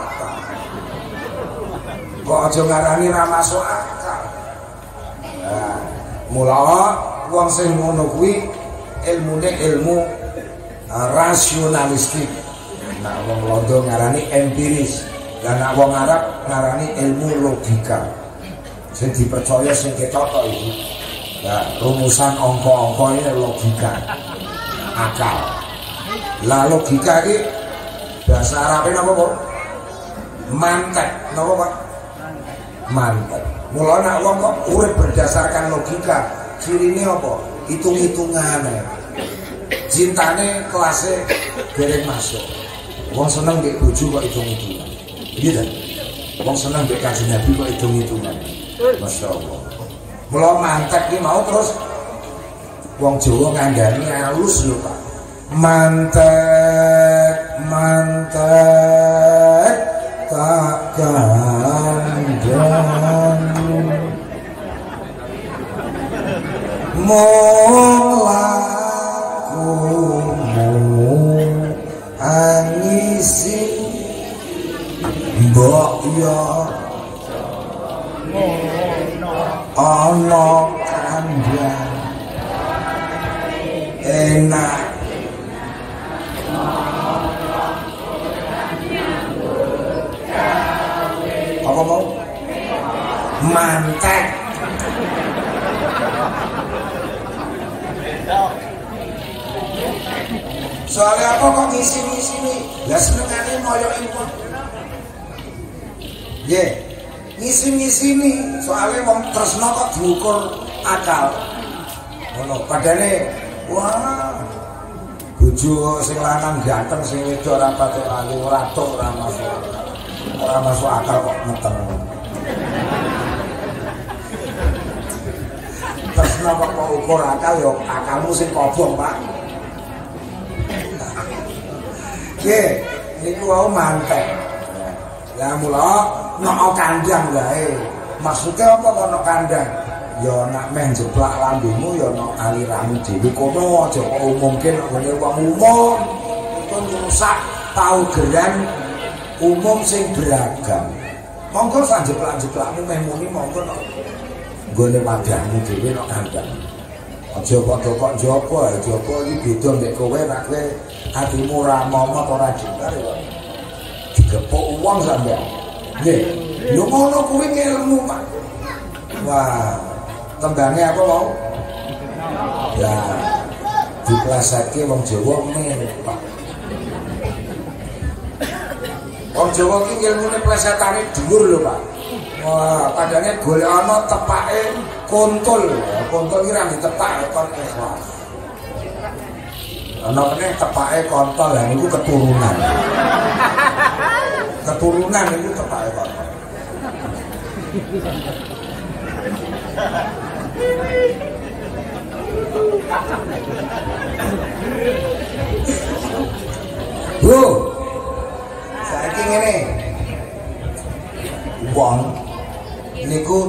Kok aja ngarani ra masuk akal. Nah, mula wong sing ngono kuwi ilmune ilmu uh, rasionalistik. Nah, wong Londo ngarani empiris. Dan nak wong Arab ngarani ilmu logika. Sing dipercaya sing ketok iki. Nah, rumusan angka-angka ini logika. Akal. Lah logika iki bahasa Arabe napa, Pak? Mantek, napa, Pak? Mantek. Mula nak wong kok urip berdasarkan logika, cirine apa? Hitung-hitungan. Cintane kelasé dereng masuk. Wong seneng mbek bojo kok hitung-hitungan. Iya ta? Wong seneng mbek Kanjeng Nabi kok hitung-hitungan. Masyaallah. Mula mantek ki mau terus wong Jawa ngandani halus lho, Pak. Mantek, mantek tak kandang molakumu angisi mbok yo ana kandang enak apa mau mantek soalnya apa kok ngisi-ngisi nih lah senengane moyo impun ye yeah. Ngisi-ngisi nih soalnya wong tresno kok diukur akal ngono padane wah bojo sing lanang ganteng sing wedok ora patek ayu ora tok ora masuk ora masuk akal kok meteng tresno kok ukur akal yo akalmu sing kobong, Pak. Ye, niku wau mantek. Ya mula nok kandang wae. Maksudnya apa kok nok kandang? Ya nak meh jeplak lambemu ya nok aliramu dhewe kono aja kok umumke nek ngene wong umum. Iku rusak paugeran umum sing beragam. Monggo sak jeplak-jeplakmu meh muni monggo nok nggone wadahmu dhewe nok kandang. Aja padha kok njaba, njaba iki beda nek kowe nek kowe atimu ora momot ora dengar ya. Digepuk wong sampean. Nggih. Lho ngono kuwi ilmu, Pak. Wah, tembange apa mau? Ya, diplasake wong Jawa men, Pak. Wong Jawa ki ilmune plesetane dhuwur lho, Pak. Wah, padane golek ana tepake kontul. Kontul ki ra ditepak kon ikhlas. Ana meneh tepake kontol lha niku keturunan. Keturunan niku tepake kontol. Bu, saiki ngene,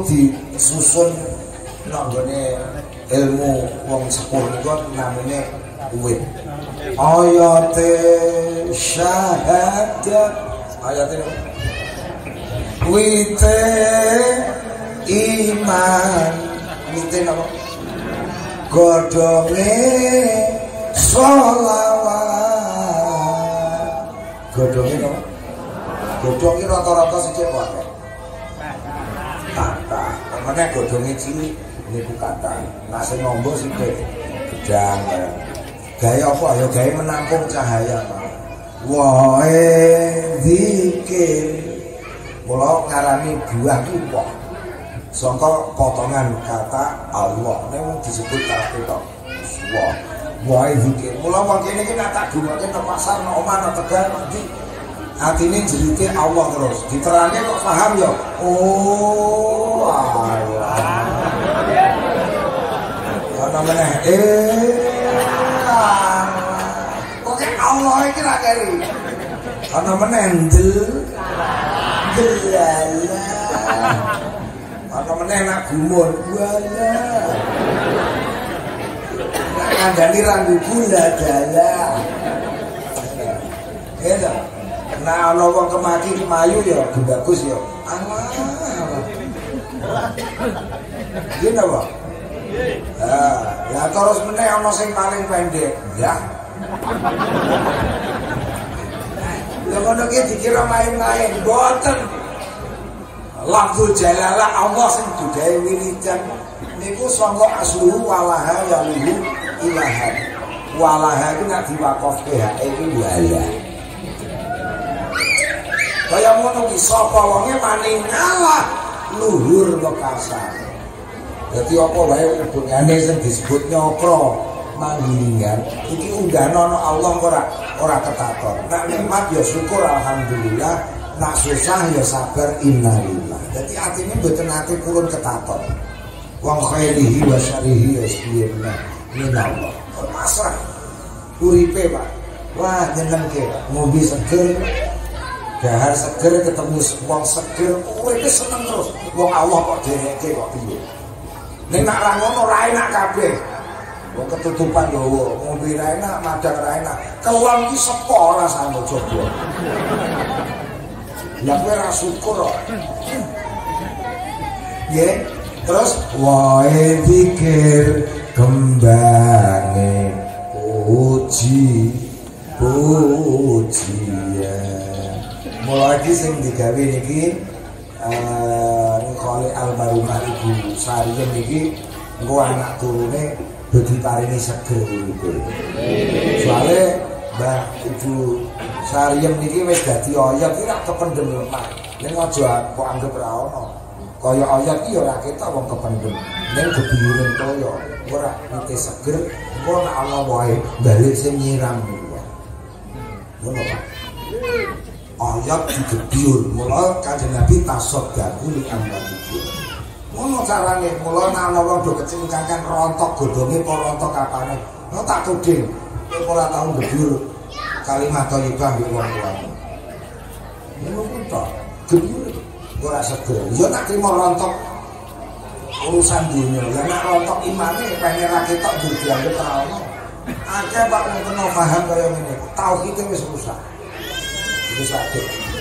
disusun nang gone ilmu wong sepuh niku namine wit. Ayate syahadat ayate wite iman wite napa godhonge sholawat godhonge napa godhonge rata-rata sithik wae kata meneh godhonge cilik niku kata nek sing ngombo sithik gedang gaya apa ya gaya menampung cahaya wae zikir mula ngarani buah ku kok sangka potongan kata Allah nek disebut karo tok wah wae zikir mula wong kene iki nek tak gunoke nang pasar nang omah nang Tegal nanti atine jerite Allah terus diterangke kok paham ya oh Allah ana meneh eh kok Allah iki ra keri ana meneh ndel delala ana meneh nak gumun wala ngandani ranggu gula dala ya nah ana wong kemaki kemayu ya bagus ya Allah gini apa ah ya terus meneh ana sing paling pendek ya ya ngono ki dikira main-main boten lafzul jalalah Allah sing digawe wiridan niku sangka asluhu walaha ya luhu ilahan walaha iku nek diwaqafke hak iki wala kaya ngono ki sapa wonge maning ngalah luhur lokasane dadi apa wae hubungane sing disebut nyokro manggilingan iki undhane Allah ora ora ketakon nek nikmat ya syukur alhamdulillah nek susah ya sabar innalillah dadi atine mboten ati purun ketakon wong khairihi wa syarihi yasbirna minallah pasrah uripe Pak wah nyenengke ngombe seger dahar seger ketemu wong seger uripe seneng terus wong Allah kok dereke kok piye nek nak ra ngono ra enak kabeh wong ketutupan lho ngombe ra enak madang ra enak kelon iki sepo rasane coba lah kowe ra syukur kok nggih terus wae pikir kembange puji pujian mulai iki sing digawe niki eh Khali almarhumah Ibu Sariem niki engko anak turune dadi paringi seger iku. Soale Mbah Ibu Sariem niki wis dadi oyot iki rak kependem lemah. Ning aja kok anggap ra ono. Kaya oyot iki ya ora ketok wong kependem. Ning gebyuren toya ora nite seger engko nek ana wae balik sing nyiram niku. Ngono Pak. Ayat digebyur mula Kanjeng Nabi tasaddaku li amwatikum ngono carane mula ana wong do kecingkangan rontok godhonge apa rontok kapane ngono tak tuding kowe ora tau gebyur kalimat thayyibah mbek wong tuamu ngono kuwi to gebyur ora seger ya tak trimo rontok urusan dunya ya nek rontok imane pengen ra ketok dianggep ora ono akeh Pak ngono paham kaya ngene tauhid wis rusak itu sakit.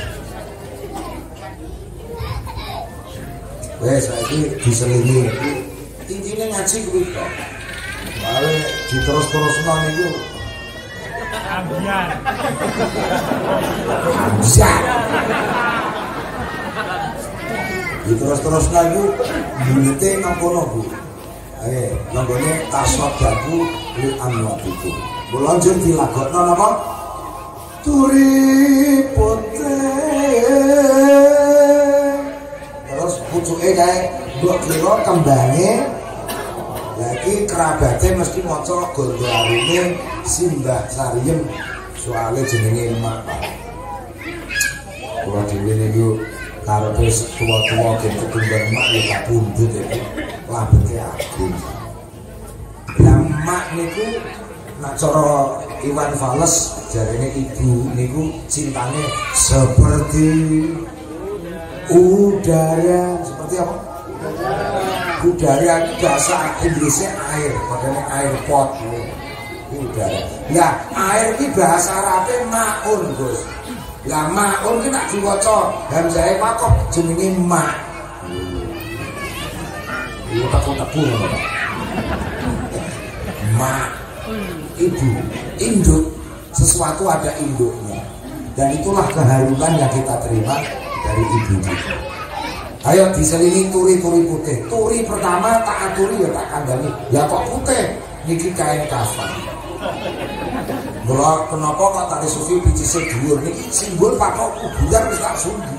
Wes saiki diselingi. Intine ngaji kuwi kok. Mare diterus-terusno niku. Ambian. Ambian. Diterus-terusno iku bunite nang kono Bu. Eh, nanggone tasaddaku li amwatikum. Mula njur dilagokno napa? Turi putih terus pucuke kae mbok kira kembange lagi kerabate mesti maca gondoarine Simbah Sariem soalé jenenge emak Pak kula dhewe niku karepe tuwa-tuwa gitu kembar emak ya tak pundhut iki labete agung lah emak niku nak cara Iwan Fals jarene ibu niku cintane seperti udara seperti apa Budaya itu bahasa Inggrisnya air, makanya air pot. Udara. Lah air ini bahasa Arabnya maun, Gus. Lah maun ini nak diwaca hamzah makop jenenge ma. Iya takut-takut ngono, Pak. Ma ibu, induk, sesuatu ada induknya. Dan itulah keharuman yang kita terima dari ibu kita. Ayo diselingi turi-turi putih. Turi pertama tak aturi ya tak kandani. Ya kok putih? Niki kain kafan. Mula kenapa kok tadi sufi bicise dhuwur niki simbol patok kuburan wis tak sundi.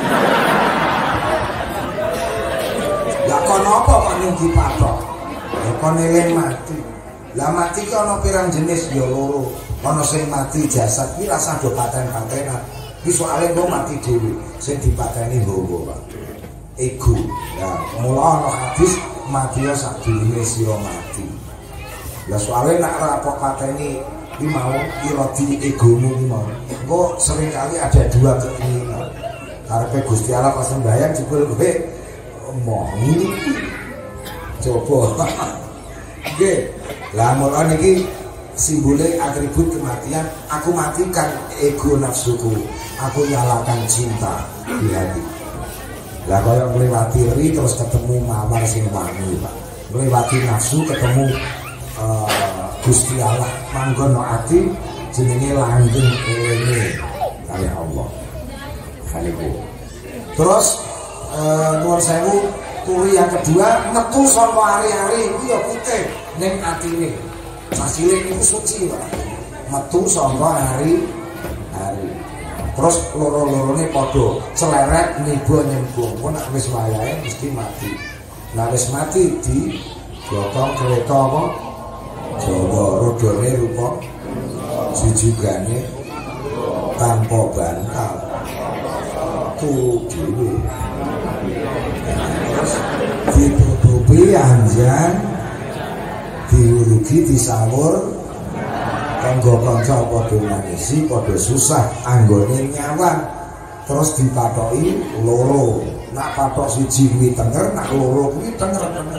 Lah kono apa kok nyunggi patok? Ya kon eling mati. Lah mati ki ana pirang jenis ya loro. Ana sing mati jasad ki rasa do paten-patenan. Ki soalé kok mati dhewe sing dipateni hawa, Pak. Ego. Ya mula ana hadis mati ya sadurunge sira mati. Lah soalnya nak rapok pateni ini mau irodi egomu ini mau kok seringkali ada dua keinginan karena Gusti Allah pas sembahyang jebul gue mau ini coba oke lah mulai ini simbolnya atribut kematian aku matikan ego nafsuku aku nyalakan cinta di hati lah kalau melewati ri terus ketemu mawar sing wangi Pak melewati nafsu ketemu Uh, Gusti Allah manggon no ati jenenge langgeng elene kali Allah kaliku terus uh, nuwun sewu turi yang kedua metu saka ari-ari iki ya putih ning atine asile niku suci Pak metu saka ari ari terus loro-lorone padha celeret niba nyembung kok nek wis wayahe mesti mati nah wis mati di gotong kereta apa Jawa rodone rupa jujugane tanpa bantal turu dhewe terus ditutupi anjan diurugi disawur kanggo kanca padha nangisi padha susah anggone nyawang terus dipatoki loro nak patok siji kuwi tenger nak loro kuwi tenger-tenger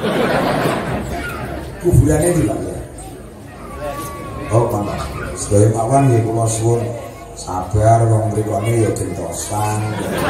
kuburannya di Pak ya. Oh panas. Sedaya mawon nggih kula suwun sabar wong mrikone ya gentosan.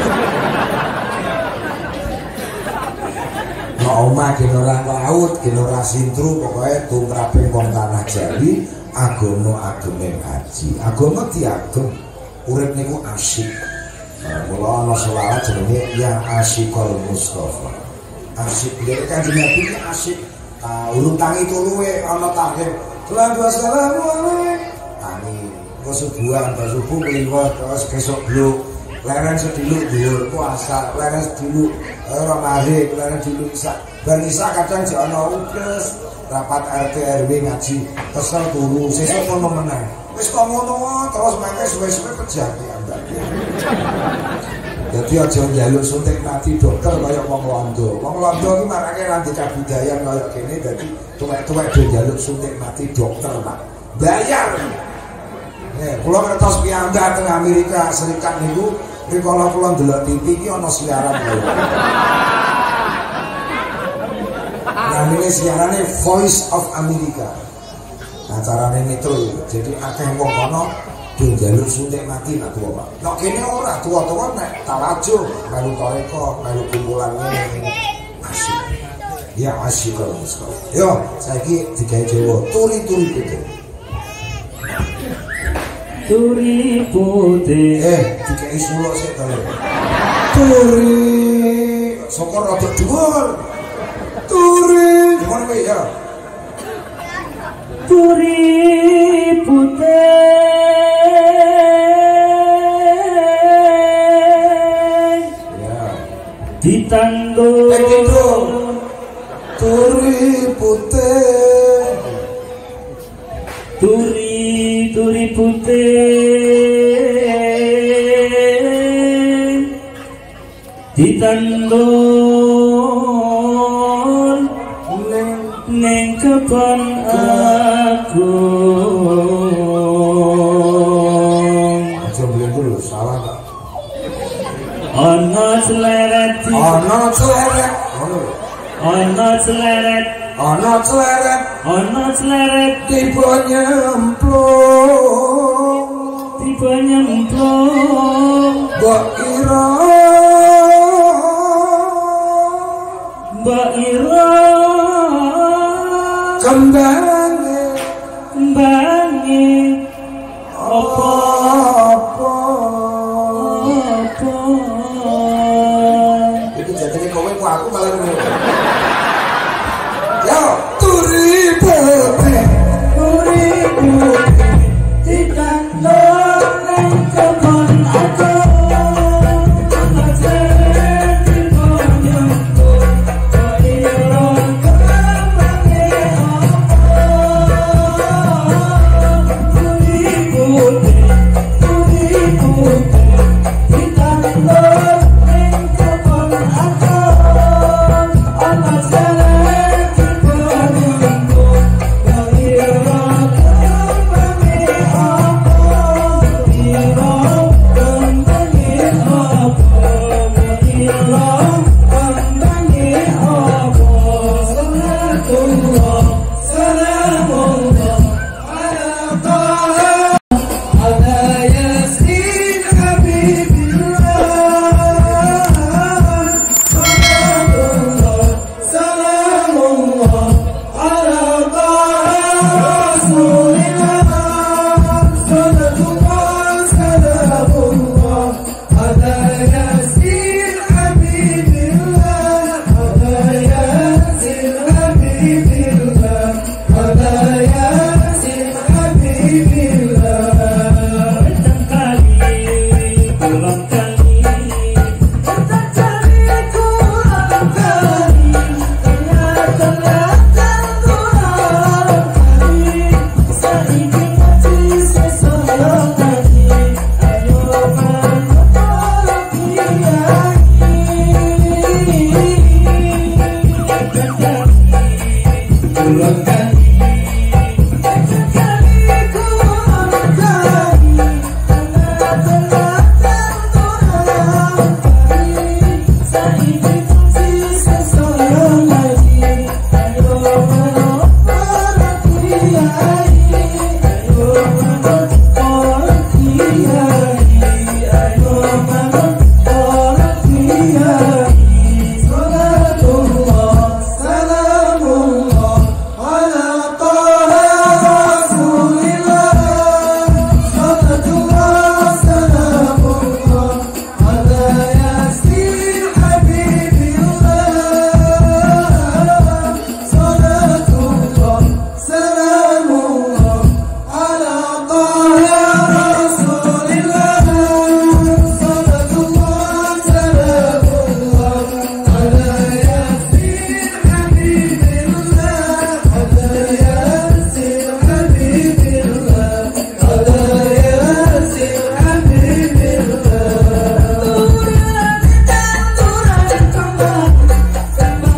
Nek omah gen ora laut, gen ora sintru pokoke tumraping wong tanah Jawi agama ageme haji. Agama diagem urip niku asyik. Mula ana selawat jenenge ya asyikul Mustofa. Asyik dhewe kanjeng Nabi iki asyik Uh, ulung tangi tuluwe ana takhir lan wassalamu alaikum tangi kesubuhan subuh kliwat terus besok bluk leren sediluk dhuwur puasa leren sediluk ora maghrib leren sediluk isa ben isa kadang jek ana udes rapat R T R W ngaji kesel turu sesuk kono meneh wis kok ngono terus mangke suwe-suwe kejati ambak jadi aja njaluk suntik mati dokter kaya wong londo. Wong londo iki marake nanti kabudayan kaya kene dadi tuwek-tuwek do njaluk suntik mati dokter, Pak. Bayar. Eh, kula ngertos piyambak teng Amerika Serikat niku rikala kula ndelok T V iki ana siaran lho. Namine siarane Voice of America. Nah, carane metro. Jadi akeh wong kono do njaluk suntik mati nak tuwa Pak. Nek kene ora tuwa-tuwa nek tawajuh melu toreko, melu kumpulan ngene. Asyik. Ya asyik kalau Mustafa. Yo, saiki digawe Jawa, turi-turi putih. Turi putih. Eh, digawe suluk sik to. Turi saka rada dhuwur. Turi, gimana kuwi ya? Turi putih. Ditanggo turi putih turi turi putih ditanggo neng neng kapan aku aja beli dulu salah tak ana seleret ana seleret ana Ono celeret, ono celeret, ono celeret, tiba nyemplung, tiba nyemplung. Mbok ira, Mbok ira, kembange, kembange, apa, apa, apa. Itu jadinya kowe ku aku malah ngono. Yo, turi putih, Turi putih, ditandur nang kebon aku. Ana celeret tiba nyemplung, mbok ira kembange apa. Turi putih, turi putih, ditandur nang kebon aku. Ana celeret tiba nyemplung, mbok ira kembange apa. Ira kembange apa, mbok ira kembange apa. Salatullah, salamullah ala taha ala yasin habibillah. Salatullah, salamullah ala taha rasulillah. Salatullah, salamullah ala yasin habibillah. Ala yasin habibillah. Ala yasin habibillah. Bencang kali, pulang kali, bencang kali, kurang kali, tengah-tengah kurang kali. Saiki mati sesoyo tadi, ayo para kiai. Pulang kali, bencang kali, kurang kali, tengah-tengah kurang kali. Saiki mati sesoyo tadi, ayo para kiai. Ayo para kiai, ayo para kiai. Salatullah, salamullah ala taha rasulillah. Salatullah, salamullah ala yasin habibillah. Salatullah, salamullah ala taha rasulillah. Salatullah, salamullah ala yasin habibillah. Ala yasin habibillah. Ala yasin habibillah. Turan kembang, kembang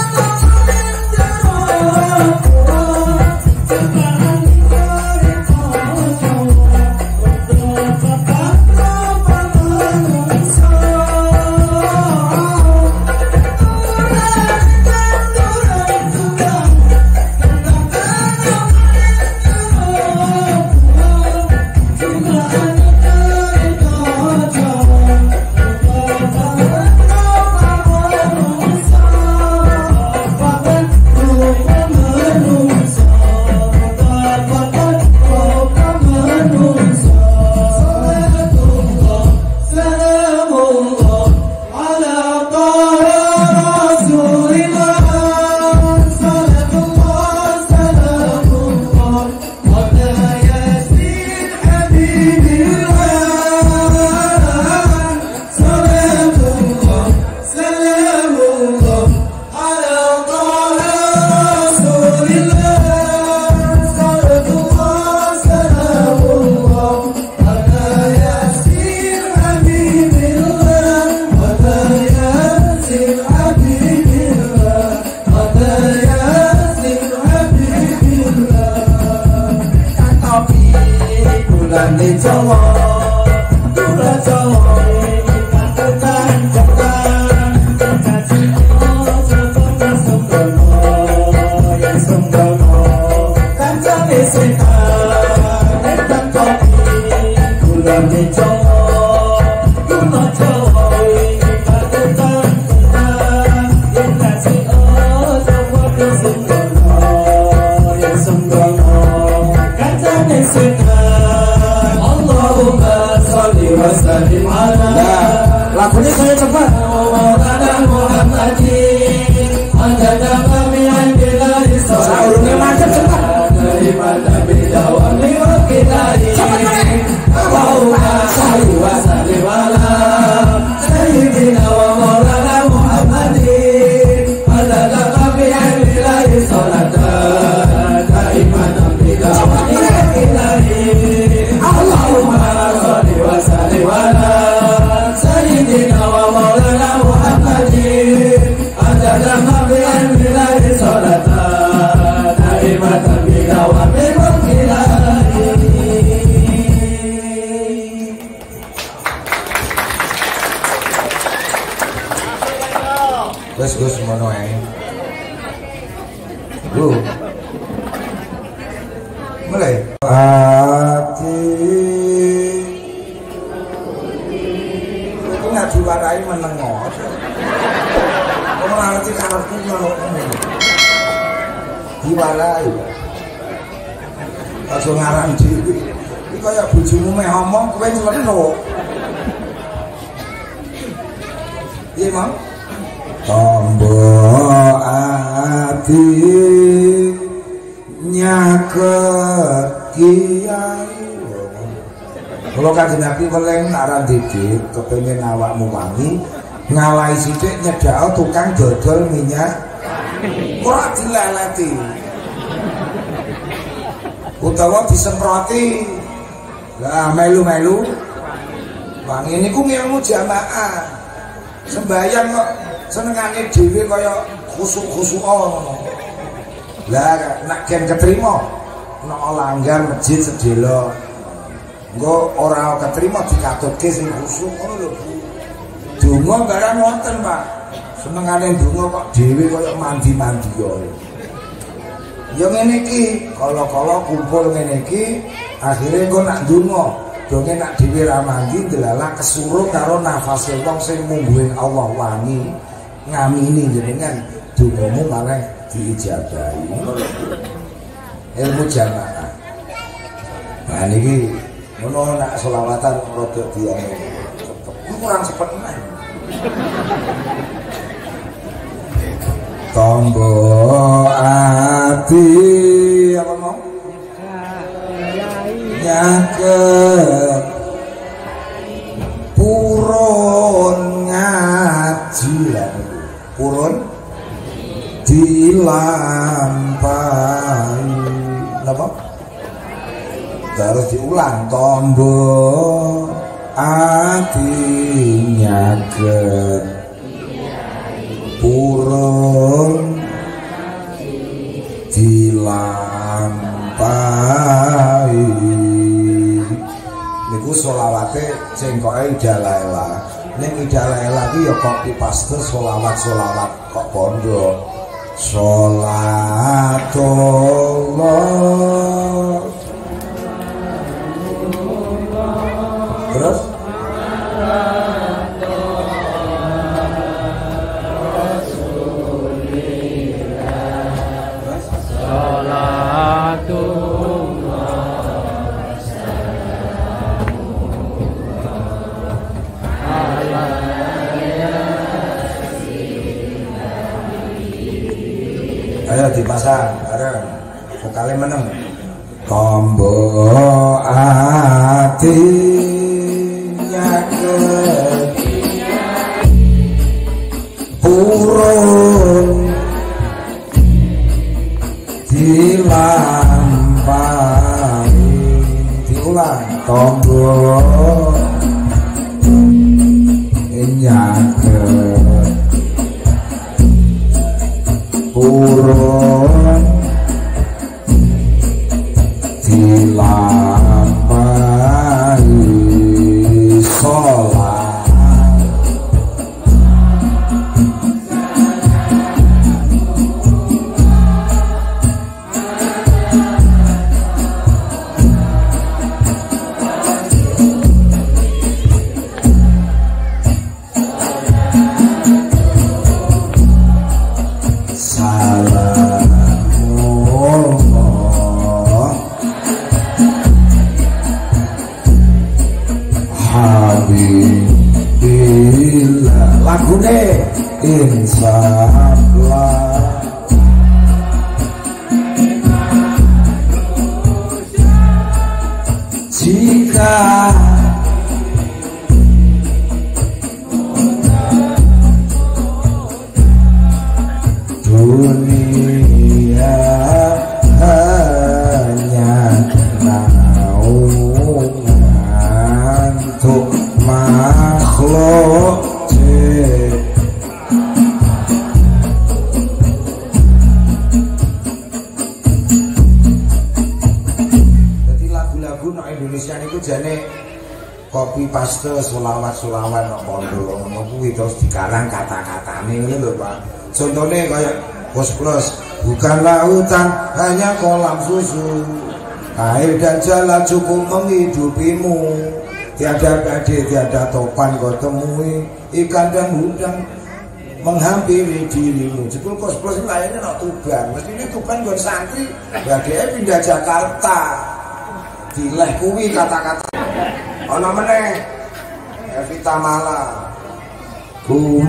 salamullah ala taha rasulillah. Salatullah, salamullah ala yasin habibillah. Salatullah, salamullah ala taha rasulillah. Salatullah, salamullah ala yasin habibillah. Ala yasin habibillah. Ala yasin habibillah. Tapi bulan di Jawa, bulan Jawa ini katakan katakan katakan. Allahumma sholli wa sallim ala. Nah, lagunya saya cepat. Saurungnya macet cepat. Allahumma sholli wa sallim ala sayyidina wa maulana Muhammadin. Adada qami'an lillahi salatan daimatan bidawami ilahi. Allahumma sholli wa sallim ala sayyidina wa maulana Muhammadin. Adada qami'an lillahi salatan daimatan bidawami ilahi. Gus Gus mono ae. Lu. Mulai. Hati. Iku nggak diwarai menengok. Ora ngerti karepku ngono. Diwarai. Aja ngarang dhewe. Iki kaya bojomu meh ngomong kowe nyelenuk. Iya, Mang. Tombo ati nyaket kiai. Kalau Kanjeng Nabi weleng aran didik kepengin awakmu wangi, ngalahi sithik nyedhak tukang dodol minyak. Ora dileleti. Utawa disemproti. Lah melu-melu wangi niku ngilmu jamaah. Sembayang kok senengane dhewe kaya khusuk-khusuk ngono. Lah nek gen ketrima nek langgar masjid sedelo. Engko ora ketrima dikatutke sing khusuk ngono lho. Donga barang wonten, Pak. Senengane donga kok dhewe kaya mandi-mandi kaya. Ya ngene iki, kala-kala kumpul ngene iki, akhire engko nak donga donge nak dhewe ra mandi delalah kesuruh karo nafase wong sing mungguhin Allah wangi ngamini jenengan dongamu malah diijabahi. Ilmu jamaah. Nah niki ngono nak selawatan rada diane cepet. Kurang cepet meneh. Tombo ati apa mau? Nyaket purun ngaji purun dilampahi napa? Terus diulang tombo ati nyaket purun dilampahi. Niku sholawate cengkoke idalaela. Ning idalaela iki ya kopi paste sholawat-sholawat kok pondok. Sholatullah. Terus ayo dipasang bareng vokale meneng. Tombo ati nyaket purun dilampahi. Diulang. Tombo nyaket purun dilampahi. Sholat Indonesia niku jane kopi paste selawat-selawat nang pondok ngono kuwi terus dikarang kata-katane ngono lho Pak. Contone kaya Bos Plus, bukan lautan hanya kolam susu. Air dan jalan cukup menghidupimu. Tiada badai, tiada topan kau temui. Ikan dan udang menghampiri dirimu. Jebul Bos Plus lainnya nak Tuban. Mesti ini Tuban gon santri. Badai pindah Jakarta. Dileh kuwi kata-kata. Ana meneh Evita Mala. Ku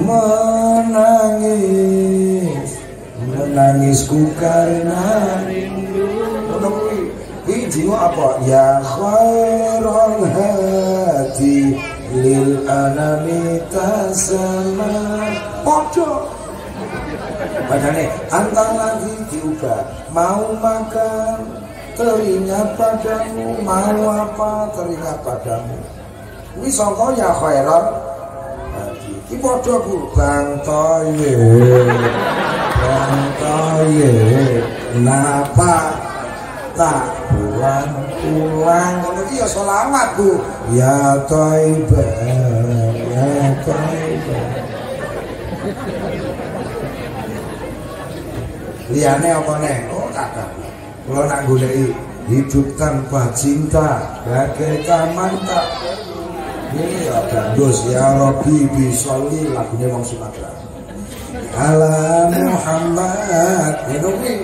menangis, menangisku karena rindu. Ngono kuwi. Kuwi jiwa apa? Ya khairal hati lil anami tasama. Podo. Padane antang lagi diubah. Mau makan teringat padamu, mau apa teringat padamu. Kuwi sangka ya khairal hati. Ki podo ku Bang Toye. Bang Toye. Napa tak pulang-pulang ngono iki ya selawat Bu. Ya Thaibah, ya Thaibah. Liyane apa neh? Oh kakak. Kula nak goleki hidup tanpa cinta bagaikan mantap. Ini ya bagus ya Rabbi bisolli lagune wong Sumatera. Ala Muhammad ini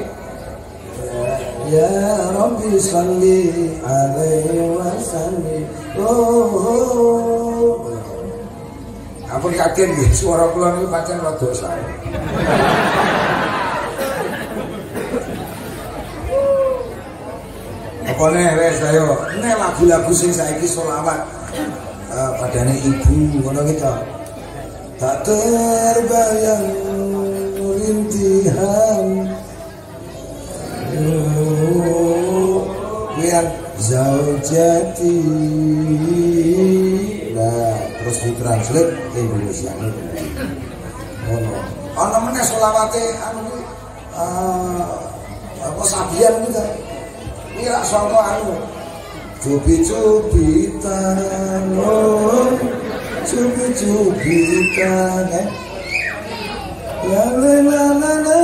ya Rabbi salli alaihi wasallim. Oh, oh. Apa yakin nggih suara kula niku pancen rada sae. Apa nih wes ayo. Nek lagu-lagu sing saiki selawat uh, padane ibu ngono gitu. Tak terbayang rintihan lihat zaujati. Nah, terus ditranslate ke Indonesia ini. Ono. Ono meneh selawate anu kuwi apa sabian gitu. Iki rak sangka anu. Cubi-cubitan, oh, cubi-cubitan, eh. La la la la la.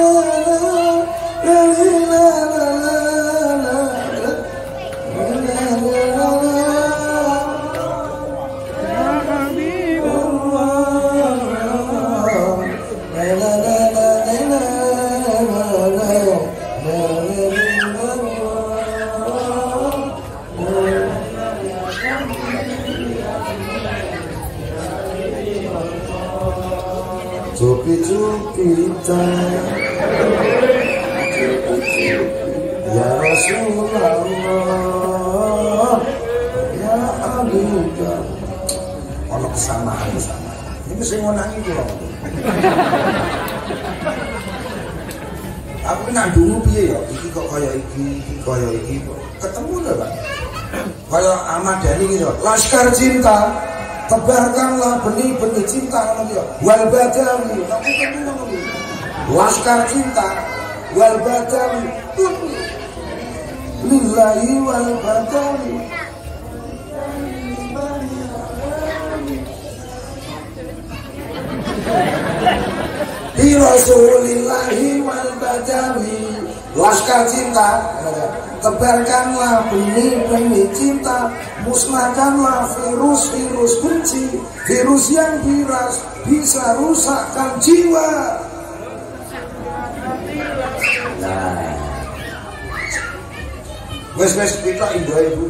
Cupi-cupitan ya Rasulullah ya Habibah. Ono kesamaan kesamaan. Ini sing ngonangi kula. Aku nang dungu piye ya? Iki kok kaya iki, iki kaya iki. Ketemu lho, Pak. Kaya Ahmad Dhani gitu. Laskar Cinta. Tebarkanlah benih-benih cinta namanya. Wal Badawi. Tapi ketemu namanya. Laskar Cinta. Wal Badawi. Lillahi wal Badawi. Di Rasulillahi wal Badawi. Laskar Cinta. Tebarkanlah benih-benih cinta, musnahkanlah virus-virus benci, virus yang viras bisa rusakkan jiwa. Nah, wes-wes kita ibu ibu.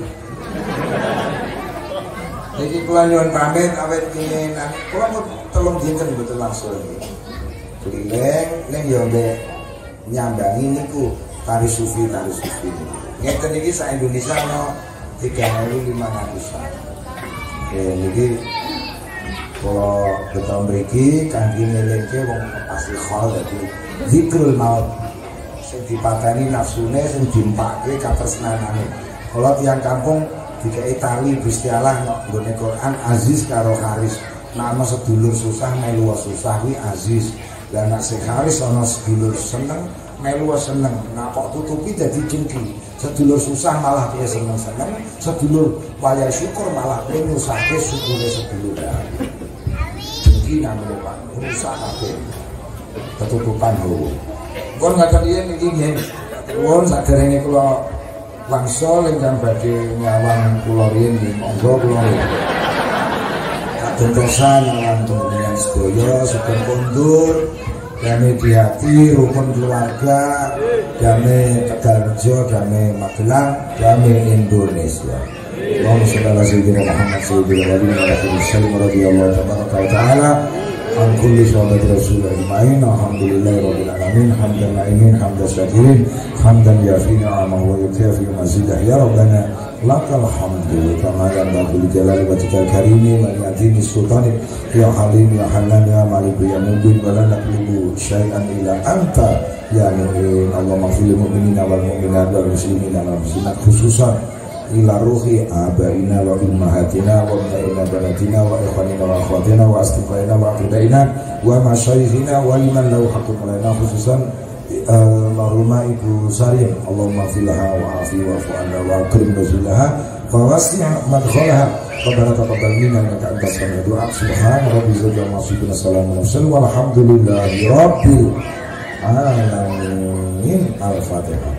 Jadi kula nyuwun pamit awet kene nang kula telung dinten betul langsung. Keliling ning yo mbek nyambangi niku tari sufi tari sufi. Ngeten iki sak Indonesia ono tiga ribu lima ratusan. Oke, niki kula beto mriki kangge ngelingke wong pasti khol dadi zikrul maut. Sing dipateni nafsune sing dimpake katresnanane. Kula tiyang kampung dikei tali Gusti Allah nggone Quran Aziz karo Haris. Nama sedulur susah melu susah kuwi Aziz. Lah nek sing Haris ana sedulur seneng melu seneng. Nah kok tutupi dadi jengki. Sedulur susah malah dia seneng-seneng, sedulur wayah syukur malah dia nyusahke syukure sedulur. Jengki namanya Pak, rusak kabeh. Ketutupan lho. Pun ngaten yen iki nggih. Nuwun saderenge kula wangsul ingkang badhe nyawang kula riyin nggih monggo kula. Kadosan nyawang dengan sedaya sugeng kondur. Damai di hati, rukun keluarga, damai Tegalrejo, damai Magelang, damai Indonesia. Allahumma sholli ala sayyidina Muhammad sayyidil awwalin wal akhirin sallallahu radhiyallahu tabaraka wa ta'ala an kulli sahabati rasulillah ajma'in. Alhamdulillahirabbil alamin hamdan na'imin hamdan syakirin hamdan yafina amahu wa yukafi mazidah ya rabbana lakal hamdu kama yanbaghi li jalali wajhikal karimi wa li azimi sultanik ya halim ya hanan ya malik ya mubin wa la naqlubu syai'an ila anta ya mu'in. Allahumma fil mu'minina wal mu'minat wal muslimina wal muslimat khususan ila ruhi abaina wa ummahatina wa abnaina banatina wa ikhwanina wa akhwatina wa asdiqaina wa aqidaina wa masyayikhina wa liman lahu haqqun alaina khususan marhumah Ibu Sarim. Allahumma filaha wa afi wa fu'anna wa akrim nuzilaha wa wasi' madkhalaha rabbana taqabbal minna innaka antas sami'ud du'a. Subhana rabbika rabbil izzati wa salamun alal walhamdulillahi rabbil alamin. Al-Fatihah.